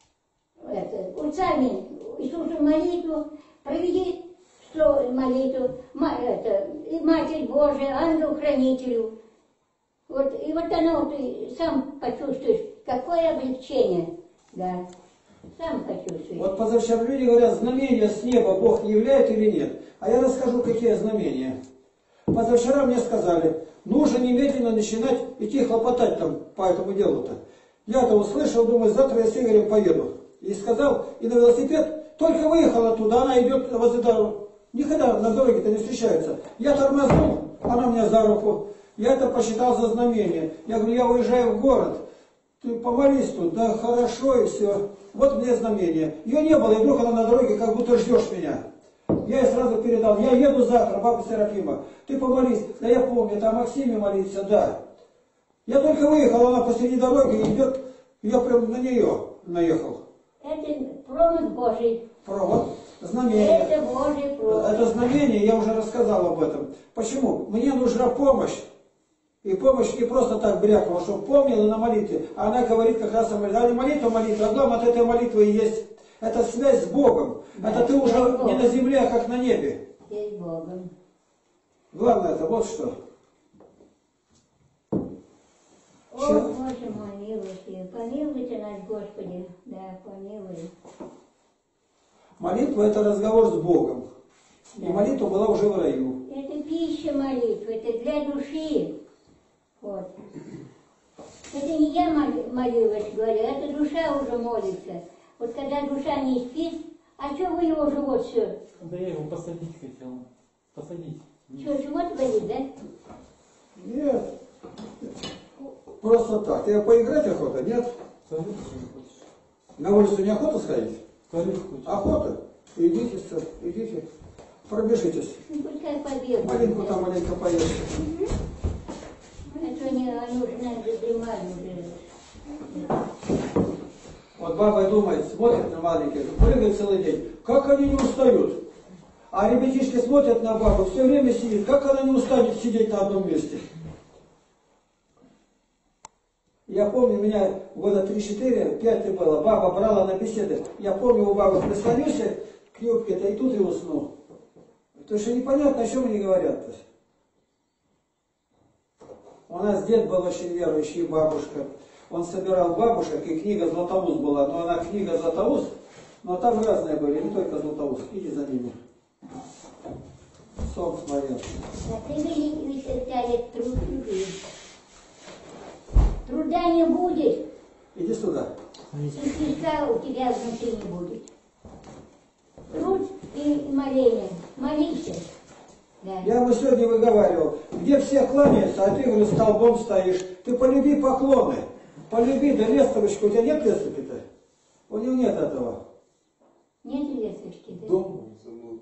это, вот сами Иисусу молитву, проведи что молитву, это, и Матерь Божия, ангел-хранителю. Вот, и вот оно, ты сам почувствуешь, какое облегчение, да, сам почувствуешь. Вот позавчера люди говорят, знамения с неба Бог не являет или нет. А я расскажу, какие знамения. Позавчера мне сказали, нужно немедленно начинать идти хлопотать там по этому делу-то. Я-то услышал, думаю, завтра я с Игорем поеду. И сказал, и на велосипед, только выехала туда, она идет возле дороги. Никогда на дороге-то не встречаются. Я тормознул, она меня за руку. Я это посчитал за знамение. Я говорю, я уезжаю в город. Ты помолись тут, да хорошо и все. Вот мне знамение. Ее не было, и вдруг она на дороге, как будто ждешь меня. Я ей сразу передал, я еду завтра, баба Серафима. Ты помолись. Да я помню, это о Максиме молиться, да. Я только выехал, она посреди дороги идет, я прям на нее наехал. Это промысл Божий. Провод, знамение. Это Божий промысл. Это знамение, я уже рассказал об этом. Почему? Мне нужна помощь. И помощь не просто так брякнула, чтобы помнила на молитве. А она говорит как раз о молитве. А не молитва, молитва. А главное, от этой молитвы и есть Это связь с Богом. Да, Это ты уже связь с Богом. не на земле, а как на небе. С Богом. Главное это вот что. О, Боже мой, милостивый, помилуйте нас, Господи, да, помилуй. Молитва это разговор с Богом. И Да. молитва была уже в раю. Это пища молитвы, это для души. Вот. Это не я мол- молилась, говорю, это душа уже молится. Вот когда душа не спит, а что вы его живот все? Да я его посадить хотел. Посадить. Что, живот болит, да? Нет. Просто так. Тебе поиграть охота? Нет? Скажи, что не хочешь. На улицу не охота сходить? Скажи, хочешь. Охота? Идите, сэр, идите. Пробежитесь. Ну, пускай побегают. Маленько там, маленько поешь. А то они, они уже, наверное, задремали уже. Вот баба думает, смотрит на маленьких, прыгает целый день. Как они не устают? А ребятишки смотрят на бабу, все время сидит. Как она не устанет сидеть на одном месте? Я помню, меня года три-четыре, пять было, баба брала на беседы. Я помню, у бабы прислонюсь к юбке-то, и тут и уснул. Потому что непонятно, о чем они говорят-то. У нас дед был очень верующий, бабушка. Он собирал бабушек, и книга «Златоуст» была. Но она книга «Златоуст», но там разные были, не только «Златоуст». Иди за ними. Сон смотрел. А ты ведь взяли труд чужие. Труда не будет, Иди сюда. и песка у тебя внутри не будет. Труд и моление. Молись. Да. Я ему сегодня выговаривал, где все кланяются, а ты, говорю, столбом стоишь. Ты полюби поклоны. Полюби, да лестовочку. У тебя нет лестовки-то? У него нет этого. Нет лесточки, да? Дом забыл.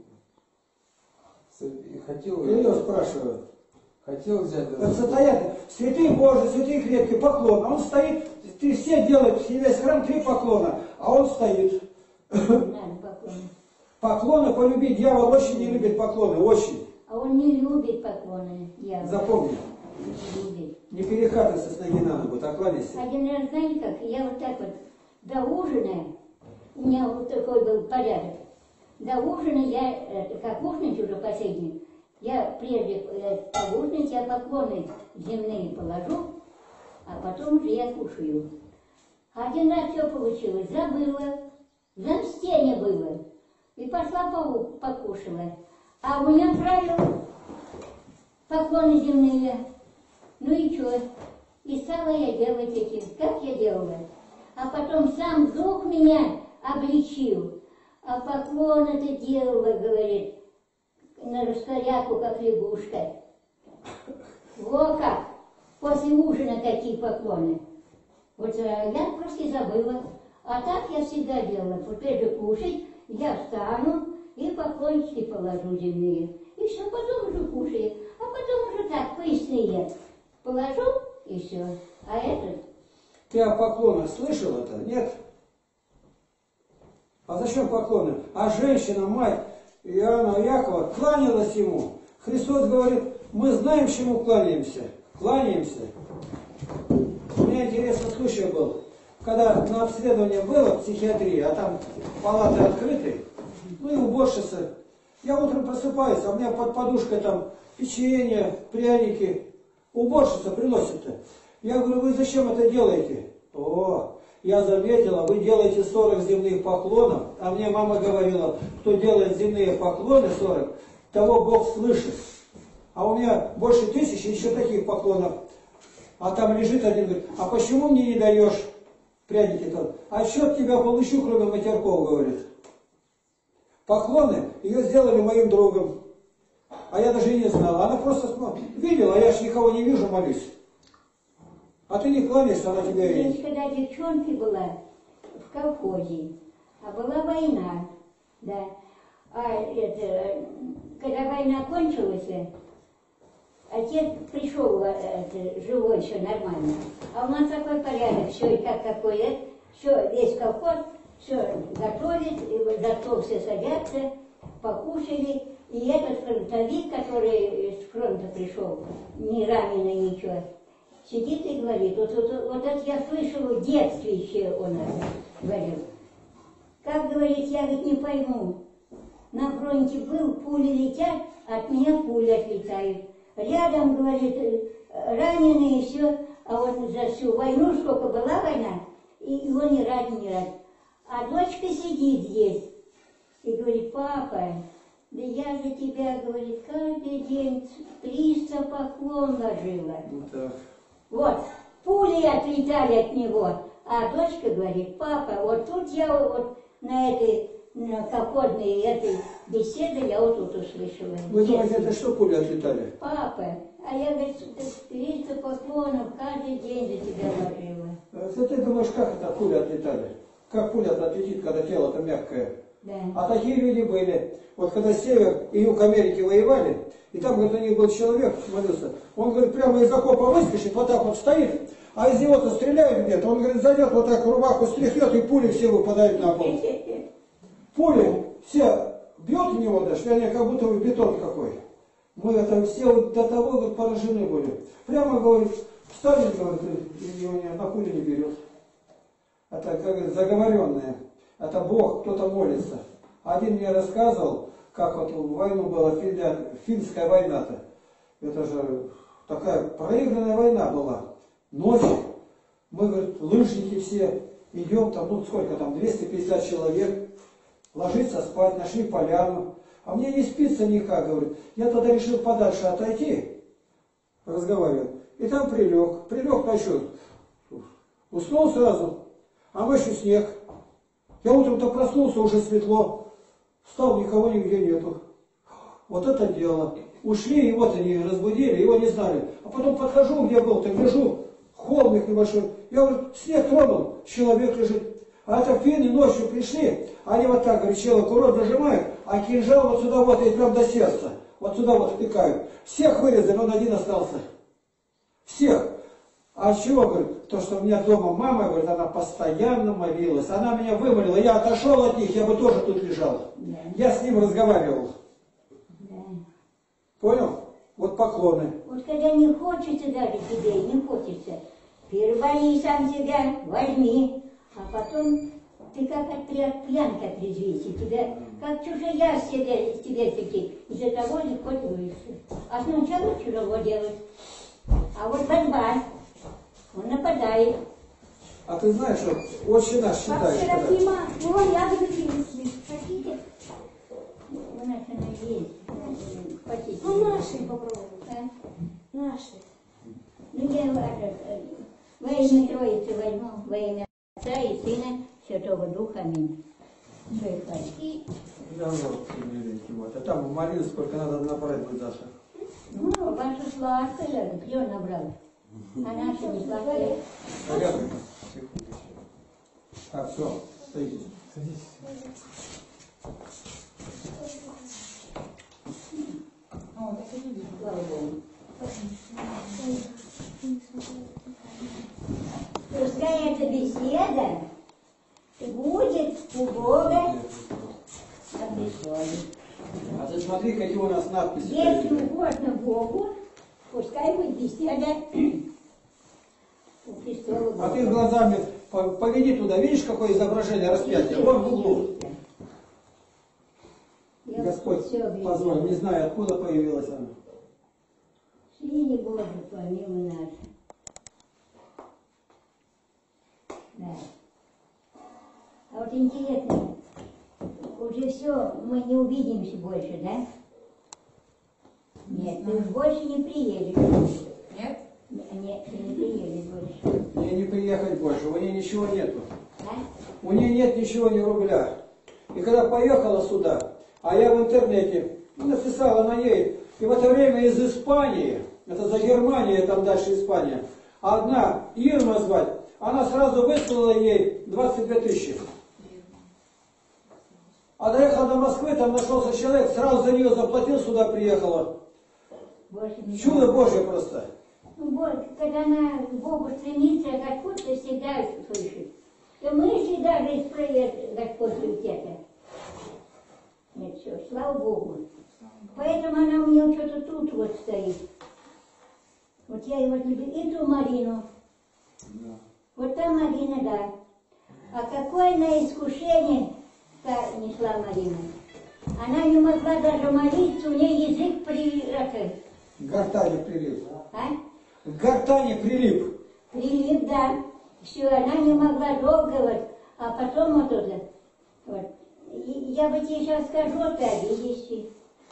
И хотел, Я ее спрашиваю. хотел взять. Как состоят, святые Божии, святые крепкие, поклон. А он стоит, ты все делают, весь храм три поклона, а он стоит. Надо поклоны. Поклоны полюби. Дьявол очень не любит поклоны, очень. А он не любит поклоны. Я Запомни, не любит. не перекатывайся с ноги на ногу, так кланяйся. Один раз, знаете как, я вот так вот до ужина, у меня вот такой был порядок. До ужина я, это, как ужинать уже последний, я прежде э, поужинать, я поклоны земные положу, а потом уже я кушаю. Один раз все получилось, забыла, в замстение было, и пошла паук, покушала. А у меня правило поклоны земные. Ну и что? И стала я делать эти, как я делала. А потом сам Дух меня обличил. А поклон это делала, говорит, на раскоряку, как лягушка. Во как! После ужина такие поклоны. Вот я просто и забыла. А так я всегда делала. Вот прежде кушать, я встану и поклончики положу земные. И все, потом уже кушаю. А потом уже так, поясные. Положу и все. А этот... Ты о поклонах слышал это? Нет? А зачем поклоны? А женщина, мать Иоанна Якова, кланялась ему. Христос говорит, мы знаем, чему кланяемся. Кланяемся. У меня интересный случай был. Когда на обследование было в психиатрии, а там палаты открыты, ну и уборщица. Я утром просыпаюсь, а у меня под подушкой там печенье, пряники. Уборщица приносит-то. Я говорю, вы зачем это делаете? О, я заметила, вы делаете сорок земных поклонов, а мне мама говорила, кто делает земные поклоны сорок, того Бог слышит. А у меня больше тысячи еще таких поклонов. А там лежит один, говорит, а почему мне не даешь пряники-то? А что от тебя получу, кроме матерков, говорит. Поклоны ее сделали моим другом. А я даже и не знал. Она просто смотрит. Видела, я ж никого не вижу, молюсь. А ты не кланяешься, она тебя видит. Когда девчонкой была в колхозе, а была война, да. А это, когда война кончилась, отец пришел, это, живой еще нормально. А у нас такой порядок, все и как какой, все, весь колхоз, все готовит, и за стол все садятся, покушали. И этот фронтовик, который с фронта пришел, не раненый ничего, сидит и говорит, вот, вот, вот это я слышала в детстве еще он это говорил. Как, говорит, я ведь не пойму. На фронте был, пули летят, от меня пули отлетают. Рядом, говорит, раненые и все. А вот за всю войну, сколько была война, и его ни разу, ни разу. А дочка сидит здесь и говорит: папа, да я за тебя, говорит, каждый день триста поклон ложила. Ну, так. Вот, пули отлетали от него. А дочка говорит: папа, вот тут я вот на этой, на колхозной этой беседе, я вот тут услышала. Вы думаете, это что пули отлетали? Папа, а я, говорит, триста поклонов каждый день за тебя ложила. Ты, ты думаешь, как это пули отлетали? Как пуля отлетит, когда тело-то мягкое? Да. А такие люди были. Вот когда север и юг Америки воевали, и там, говорит, у них был человек, молился, он, говорит, прямо из окопа выскочит, вот так вот стоит, а из него-то стреляют где-то, он, говорит, зайдет, вот так рубаху стряхнет, и пули все выпадают на пол. Пули все бьет в него даже, они как будто в бетон какой. Мы это все вот до того, говорит, поражены были. Прямо, говорит, встанет, говорит, и его ни одна пуля не берет. Это, как говорит, заговоренное. Это Бог, кто-то молится. Один мне рассказывал, как вот в войну была, финская война-то. Это же такая проигранная война была. Ночью мы, говорит, лыжники все, идем там, ну сколько там, двести пятьдесят человек, ложиться спать, нашли поляну. А мне не спится никак, говорит. Я тогда решил подальше отойти, разговаривать. И там прилег. Прилег ночью. Уснул сразу, а ночью снег. Я утром-то проснулся, уже светло. Встал, никого нигде нету. Вот это дело. Ушли, и вот они разбудили, его не знали. А потом подхожу, где был-то, гляжу, холмик небольшой. Я говорю, снег тронул, человек лежит. А это финны ночью пришли, они вот так, говорит, человек урод нажимает, а кинжал вот сюда вот, и прям до сердца. Вот сюда вот втыкают. Всех вырезали, он один остался. Всех. А чего, говорит, то, что у меня дома мама, говорит, она постоянно молилась. Она меня вымолила, я отошел от них, я бы тоже тут лежал. Да. Я с ним разговаривал. Да. Понял? Вот поклоны. Вот когда не хочется даже тебе, не хочется, переболи сам себя, возьми, а потом ты как от пьянки отрезвись, и тебя, как чужая с тебя, с тебя таки, из-за того не хоть выше. А сначала тяжело делать. А вот борьба, он нападает. А ты знаешь, что очень нас считаешь, когда... Серафима, вон ягоды принесли. Хотите? У нас она есть. Хотите? Ну, наши попробуем. А? Наши. Ну, я э, во имя Троицы возьму, во имя Отца и Сына, Святого Духа. Аминь. Что и хватит. И Да вот, вот. А там молилась, сколько надо набрать будет, Даша. Ну, ваша сладкая, где он набрал? А наша не сладкая. Рядом. Так, все, стоите. Садись. Слава Богу. Пускай эта беседа будет у Бога на престоле. А ты смотри, какие у нас надписи. Если угодно Богу, пускай будет беседа у престола Бога. А ты глазами по- поведи туда, видишь, какое изображение распятия? Вон в углу. Я Господь всё видела. позволил, не знаю, откуда появилась она. Синий Боже, помилуй нас. Да. А вот интересно, уже все, мы не увидимся больше, да? Нет, ты уж больше не приедешь. Нет? Нет, ты не приедешь больше. Мне не приехать больше, у нее ничего нету. Да? У нее нет ничего, ни рубля. И когда поехала сюда, а я в интернете написала на ней, и в это время из Испании, это за Германией, там дальше Испания, одна Ирма звать, она сразу выслала ей двадцать две тысячи. А доехала до Москвы, там нашелся человек, сразу за нее заплатил, сюда приехала. Больше не Чудо Божье просто. Ну вот, когда она к Богу стремится, Господь всегда слышит. То мы всегда же исправим Господь это. Нет, все, слава Богу. Поэтому она у меня что-то тут вот стоит. Вот я его люблю, эту Марину. Да. Вот там Марина, да. А какое на искушение ка- несла Марина. Она не могла даже молиться, у нее язык при... это, К гортани прилип. а? К гортани прилип. Прилип, да. Все, она не могла долго, вот, а потом вот это. Вот. И я бы тебе сейчас скажу, ты обидишься.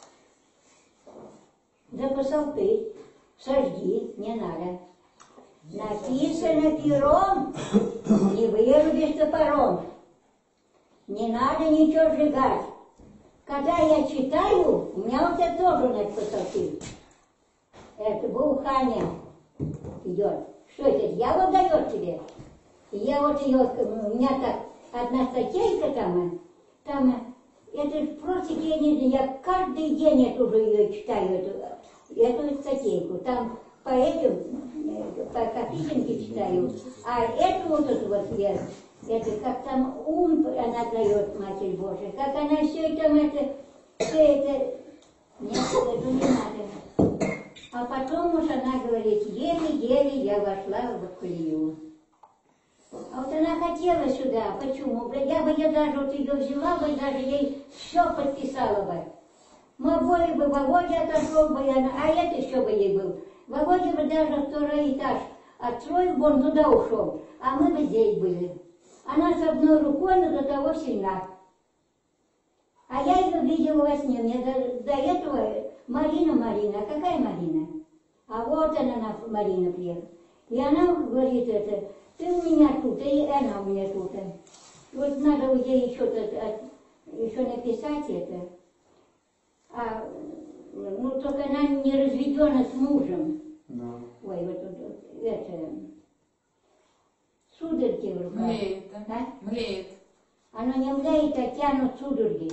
Запасал ты, сожги, не надо. Написано пером, не вырубишь топором. Не надо ничего сжигать. Когда я читаю, у меня вот это тоже на посылки. Это бухание идет. Что это? Дьявол дает тебе? И я вот ее, у меня так, одна статейка там, там, это просто я не знаю, я каждый день эту же ее читаю, эту, эту статейку. Там по этим, по копейке читаю, а эту вот эту вот я, это как там ум она дает, Матерь Божия, как она все там это, все это, нет, это не надо. А потом уж она говорит, еле-еле я вошла в колею. А вот она хотела сюда, почему? Я бы я даже вот ее взяла бы, даже ей все подписала бы. Мы обои бы, Володя отошел бы, она, а это еще бы ей был. Володя бы даже второй этаж отстроил бы, он туда ушел, а мы бы здесь были. Она с одной рукой, но до того сильна. А я ее видела во сне, мне до, до этого Марина, Марина, а какая Марина? А вот она, она Марина приехала. И она говорит это, ты у меня тут, и она у меня тут. Вот надо ей еще, еще написать это. А, ну, только она не разведена с мужем. Да. Ой, вот, вот, вот это, судороги в руках. Млеет, да? А? Млеет. Оно не млеет, а тянут судороги.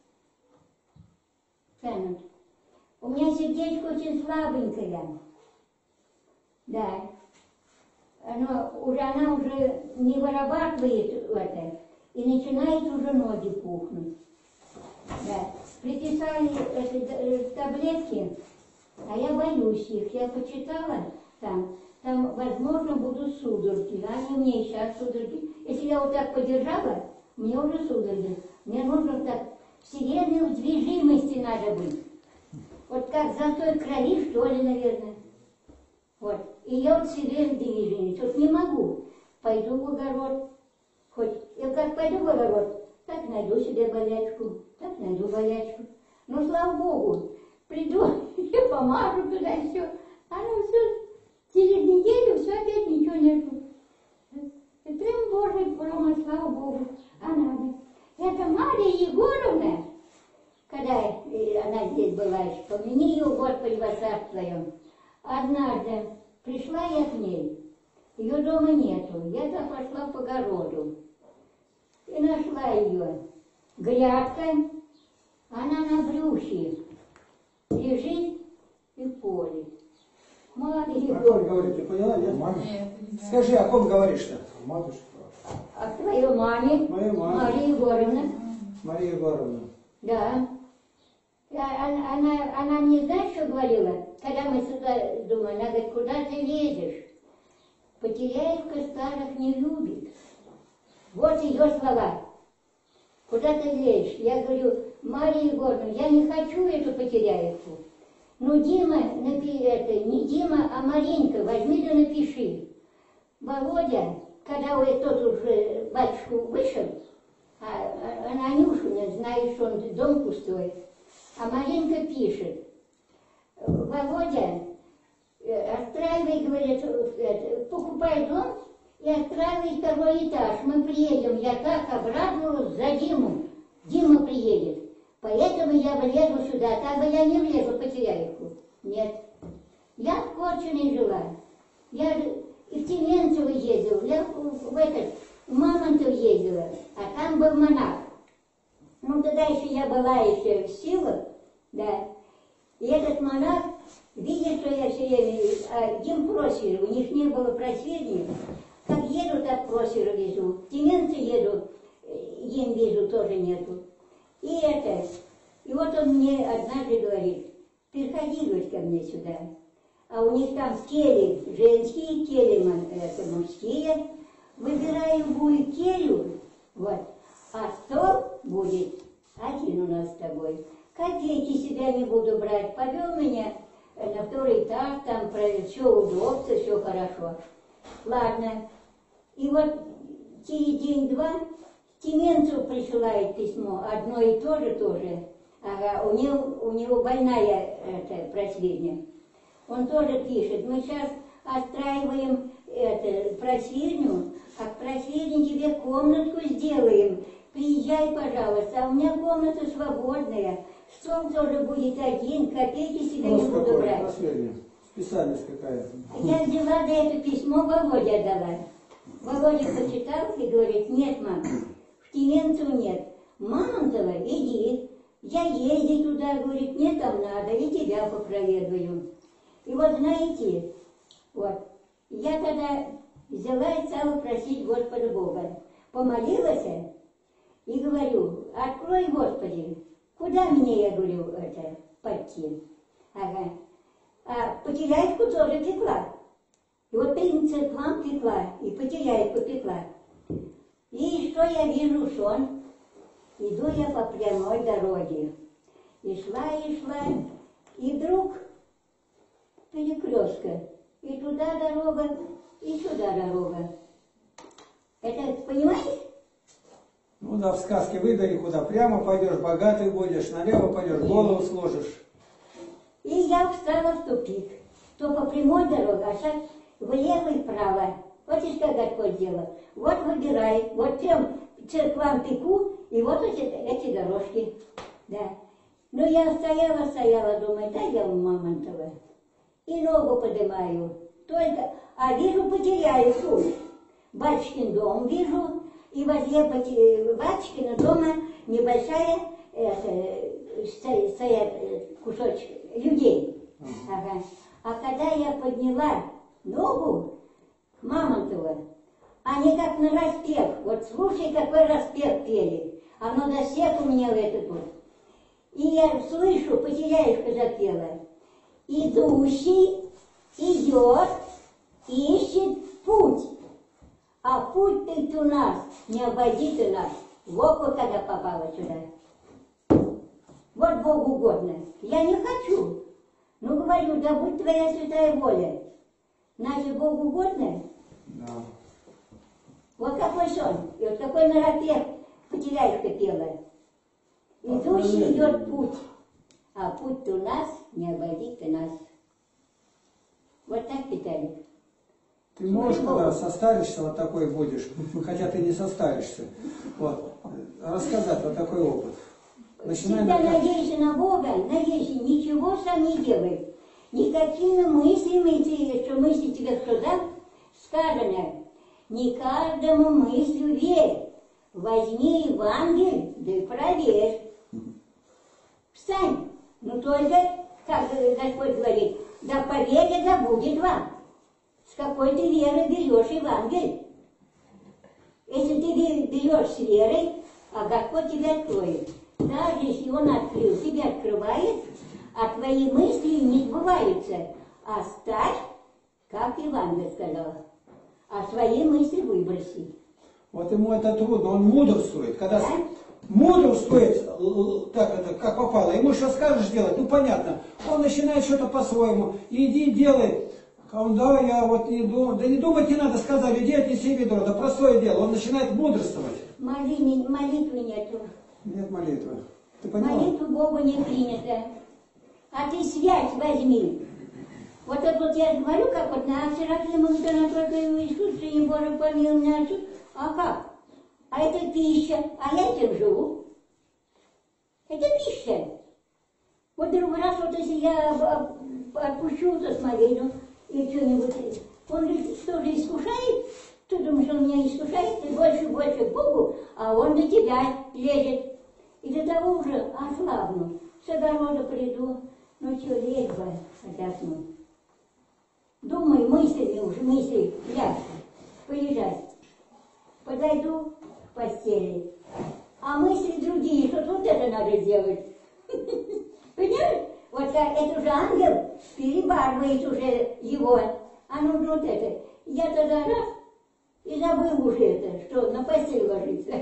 Тянут. У меня сердечко очень слабенькое. Да. Оно, уже, она уже не вырабатывает это, и начинает уже ноги пухнуть. Да. Приписали это, таблетки, а я боюсь их. Я почитала там, там, возможно, будут судороги. Они у меня сейчас судороги. Если я вот так подержала, мне уже судороги. Мне нужно так, вселенной движимости надо быть. Вот как золотой крови, что ли, наверное. Вот. И я вот себе движение. Тут не могу. Пойду в огород. Хоть я как пойду в огород, так найду себе болячку, так найду болячку. Но, слава Богу, приду и помажу туда все. А ну все, через неделю все опять ничего нету. И прям Божий промысл, слава Богу. А надо. Это Мария Егоровна, когда она здесь была еще, помяни ее, Господи, во царстве Твоем. Однажды пришла я к ней, ее дома нету, я так пошла по огороду и нашла ее. Грядка, она на брюхе лежит и поле. Мария О ком Егоровна, говорит, ты поняла, нет? Нет, не знаю. Скажи, о ком говоришь-то? Матушка. а твоей маме, Моей маме. Мария Егоровна, Мария Егоровна. да. А- Она, она, она не знает, что говорила? Когда мы сюда думали, она говорит, куда ты лезешь? Потеряевка старых не любит. Вот ее слова. Куда ты лезешь? Я говорю, Мария Егоровна, я не хочу эту Потеряевку. Ну, Дима, напи, это, не Дима, а Маринка, возьми да напиши. Володя, когда вот тот уже батюшку вышел, а, а, а Анюшу не знает, что он дом пустой. А Маринка пишет, Володя, э, отстраивай, говорит, э, покупай дом и отстраивай второй этаж. Мы приедем. Я так обрадовалась за Диму. Дима приедет. Поэтому я влезу сюда. Так бы я не влезу, потеряю их. Нет. Я в Корчине жила. Я и в Тюменцево ездила. Я в, в этот, в Мамонтов ездила. А там был монах. Ну, тогда еще я была еще в силах, да. И этот монах, видя, что я все время, а им просеры, у них не было просверника, как еду, так просеры везу. В Тюменцы еду, им везу, тоже нету. И это, и вот он мне однажды говорит, приходи, говорит, ко мне сюда. А у них там кели женские, кели это мужские. Выбираю любую келью, вот. А стол будет один у нас с тобой. Копейки себя не буду брать. Повел меня на второй этаж, там все удобство, все хорошо. Ладно. И вот через день-два Тименцев присылает письмо, одно и то же тоже. Ага, у него, у него больная это, просвирня. Он тоже пишет, мы сейчас отстраиваем это, просвирню, а к просвирне тебе комнатку сделаем. Приезжай, пожалуйста, а у меня комната свободная. Стол тоже будет один, копейки себе не буду брать. Последнее. Специальность какая-то. Я взяла да это письмо, Володя дала. Володя почитал и говорит, нет, мам, в Тименцеву нет. Мамонтова, иди. Я езди туда, говорит, мне там надо, и тебя попроведаю. И вот знаете, вот, я тогда взяла и стала просить Господа Бога. Помолилась и говорю, открой, Господи, куда мне, я говорю, это, пойти? Ага. А Потеряевку тоже пекла. И вот перед церквам пекла, и Потеряевку пекла. И что я вижу, сон? Иду я по прямой дороге. И шла, и шла, и вдруг перекрестка. И туда дорога, и сюда дорога. Это, понимаешь? Ну да, в сказке выдали, куда прямо пойдешь, богатый будешь, налево пойдешь, голову сложишь. И я встала в тупик. То по прямой дороге, а сейчас влево и вправо. Вот и что Господь сделал. Вот выбирай, вот тем церквам пеку, и вот эти, эти дорожки. Да. Но я стояла, стояла, думаю, да я у Мамонтова. И ногу поднимаю. Только, а вижу, потеряю путь. Батюшкин дом вижу, и возле батюшкина дома небольшая это, стоят, стоят кусочек людей. Ага. А когда я подняла ногу к Мамонтову, они как на распев. Вот слушай, какой распев пели. Оно до всех у меня в этот вот. И я слышу, Потеряевка запела. Идущий идет, ищет путь. А путь ты у нас, не обойди ты нас. Вот вы когда попала сюда. Вот Богу угодно. Я не хочу. Ну, говорю, да будь твоя святая воля. Значит, Богу угодно? Да. Вот какой сон. И вот какой наропев Потеряевка пела. Идущий идет путь. А путь у нас, не обойди ты нас. Вот так, Виталик. Ты можешь, когда состаришься, вот такой будешь, хотя ты не состаришься, вот, рассказать вот такой опыт. Начинай Всегда на... надейся на Бога, надейся, ничего сам не делай. Никакими мыслями, ты, что мысли тебе кто дал, сказано, не каждому мыслю верь. Возьми Евангелие, да и проверь. Встань. Ну только, как Господь говорит, да поверь, да будет вам. С какой ты верой берешь Евангелие? Если ты берешь с верой, а Господь тебя откроет. Даже если Он открыл, тебя открывает, а твои мысли не сбываются. Оставь, как Евангелие сказал, а свои мысли выброси. Вот ему это трудно, он мудрствует. Когда Да? мудрствует, так это, как попало, ему что скажешь делать, ну понятно. Он начинает что-то по-своему. Иди, делай. А он, да, я вот не думаю. Да не думать не надо, сказали, иди отнеси ведро. Да простое дело. Он начинает мудрствовать. Моли, не, молитвы нету. Нет молитвы. Ты поняла? Молитву Богу не принято. А ты связь возьми. Вот это вот я говорю, как вот на Всероссийском Анатолию Иисуса и Боже помилуй меня. А как? А это пища, а я этим живу. Это пища. Вот другой раз, вот если я отпущу за смолину и что-нибудь, он же что же искушает? Ты думаешь, он меня искушает, ты больше и больше к Богу, а он до тебя лезет. И до того уже ослабну. С огорода приду, ну что, лечь бы, отдохну. Думаю, мыслями уже, мысли, ляжь, полежать. Подойду к постели, а мысли другие, что вот это надо сделать. Понимаешь? Вот это уже ангел перебарывает уже его. А ну вот это. Я тогда раз и забыл уже это, что на постель ложиться.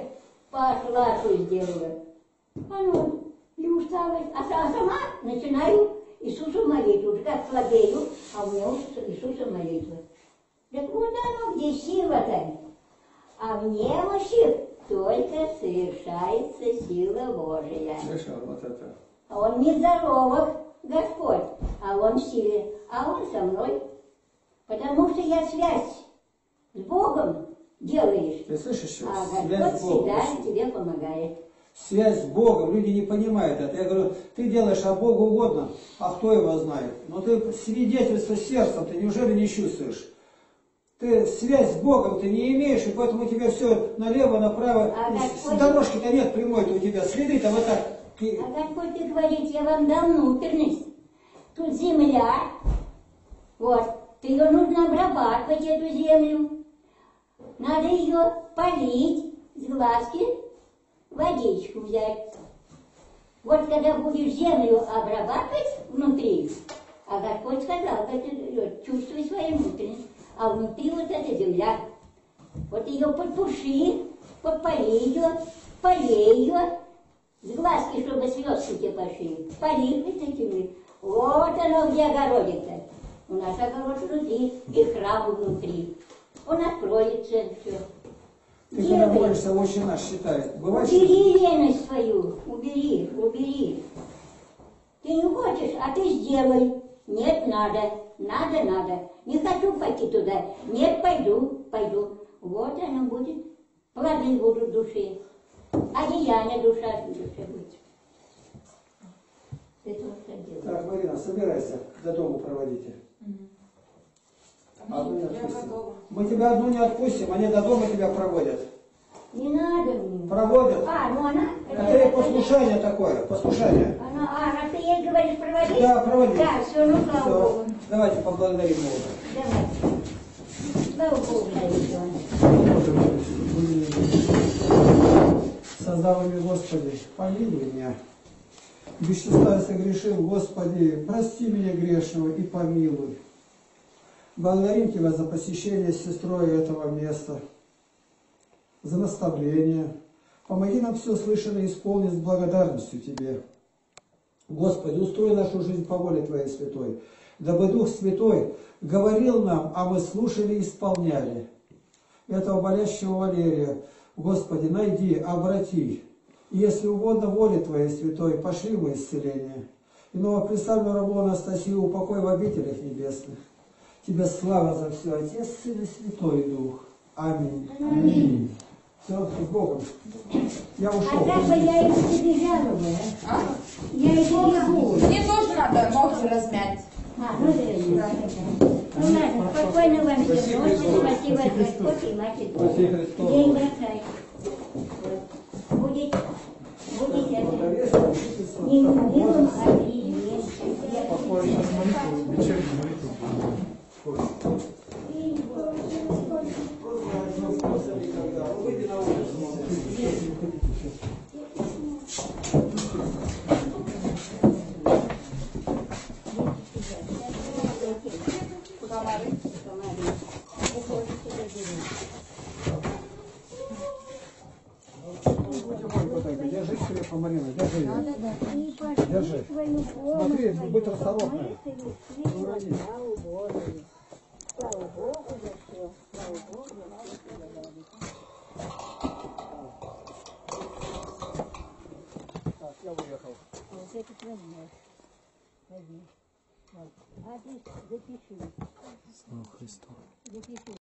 Пошла, что сделала. А ну, и устала. А са- сама начинаю Иисусу молить. Уже как слабею, а у меня уже Иисуса молитва. Так вот оно, где сила-то. А в немощи только совершается сила Божия. Слышал, вот это. А он не здоровок, Господь, а он в силе, а он со мной. Потому что я связь с Богом делаешь, Ты слышишь, что а связь Господь с Богом? всегда тебе помогает. Связь с Богом, люди не понимают это. Я говорю, ты делаешь, а Богу угодно, а кто его знает? Но ты свидетельство сердцем, ты неужели не чувствуешь? Ты связь с Богом ты не имеешь, и поэтому у тебя все налево, направо. А Господь- Дорожки-то нет прямой-то у тебя, следы-то вот так. Ты- А Господь ты говорит, я вам дам внутренность. Тут земля, вот, ты ее нужно обрабатывать, эту землю. Надо ее полить, с глазки водичку взять. Вот когда будешь землю обрабатывать внутри, а Господь сказал, это, чувствуй свою внутренность, а внутри вот эта земля. Вот ее подпуши, подпали ее, полей ее, с глазки, чтобы звездки пошли, полипы такими. Вот оно где огородик-то. У нас огород внутри, и храм внутри. Он откроется, все. Ты когда молишься, очень наш считает. Бывает, что- Убери леность свою, убери, убери. Ты не хочешь, а ты сделай. Нет, надо, надо, надо. Не хочу пойти туда. Нет, пойду, пойду. Вот оно будет. Плоды будут в душе. Одеяние душа в душе будет. Это вот так делать. Так, Марина, собирайся, до дома проводите. Одну не Я отпустим. готова. Мы тебя одну не отпустим, они до дома тебя проводят. Не надо мне. Проводят. А, ну она... Это и послушание такое, послушание. Она, а, а ты ей говоришь проводить? Да, проводи. Да, все, ну слава Все, Богу. давайте поблагодарим Бога. Давай. Слава Богу, Давид. Создал меня, Господи, помилуй меня. Без числа согрешил, Господи, прости меня грешного и помилуй. Благодарим Тебя за посещение с сестрой этого места, за наставление. Помоги нам все слышанное исполнить с благодарностью Тебе. Господи, устрой нашу жизнь по воле Твоей святой, дабы Дух Святой говорил нам, а мы слушали и исполняли. Этого болящего Валерия, Господи, найди, обрати. И если угодно воле Твоей святой, пошли в исцеление. И новоприставленную рабу Анастасию упокой в обителях небесных. Тебе слава за все, Отец, Сын и Святой Дух. Аминь. Аминь. Все, с Богом. Я ушел. А так бы я его тебе жаловала. А? Я его могу. Мне тоже надо ноги размять. А, ну да, ну ладно, спокойно вам всем ночи, спасибо Господь и Матерь Божия. Спаси Христос. День бросай. Будет, будет это. Не милым, а приезжим. Держи крепко, Марина, держи ее. Держи. Смотри, будь расторопная. Слава Богу. Слава Богу за все. Слава Богу за все. Так, я уехал. Вот это возьмешь. Возьми. Вот. Адрес запиши. Слава Христу. Запиши.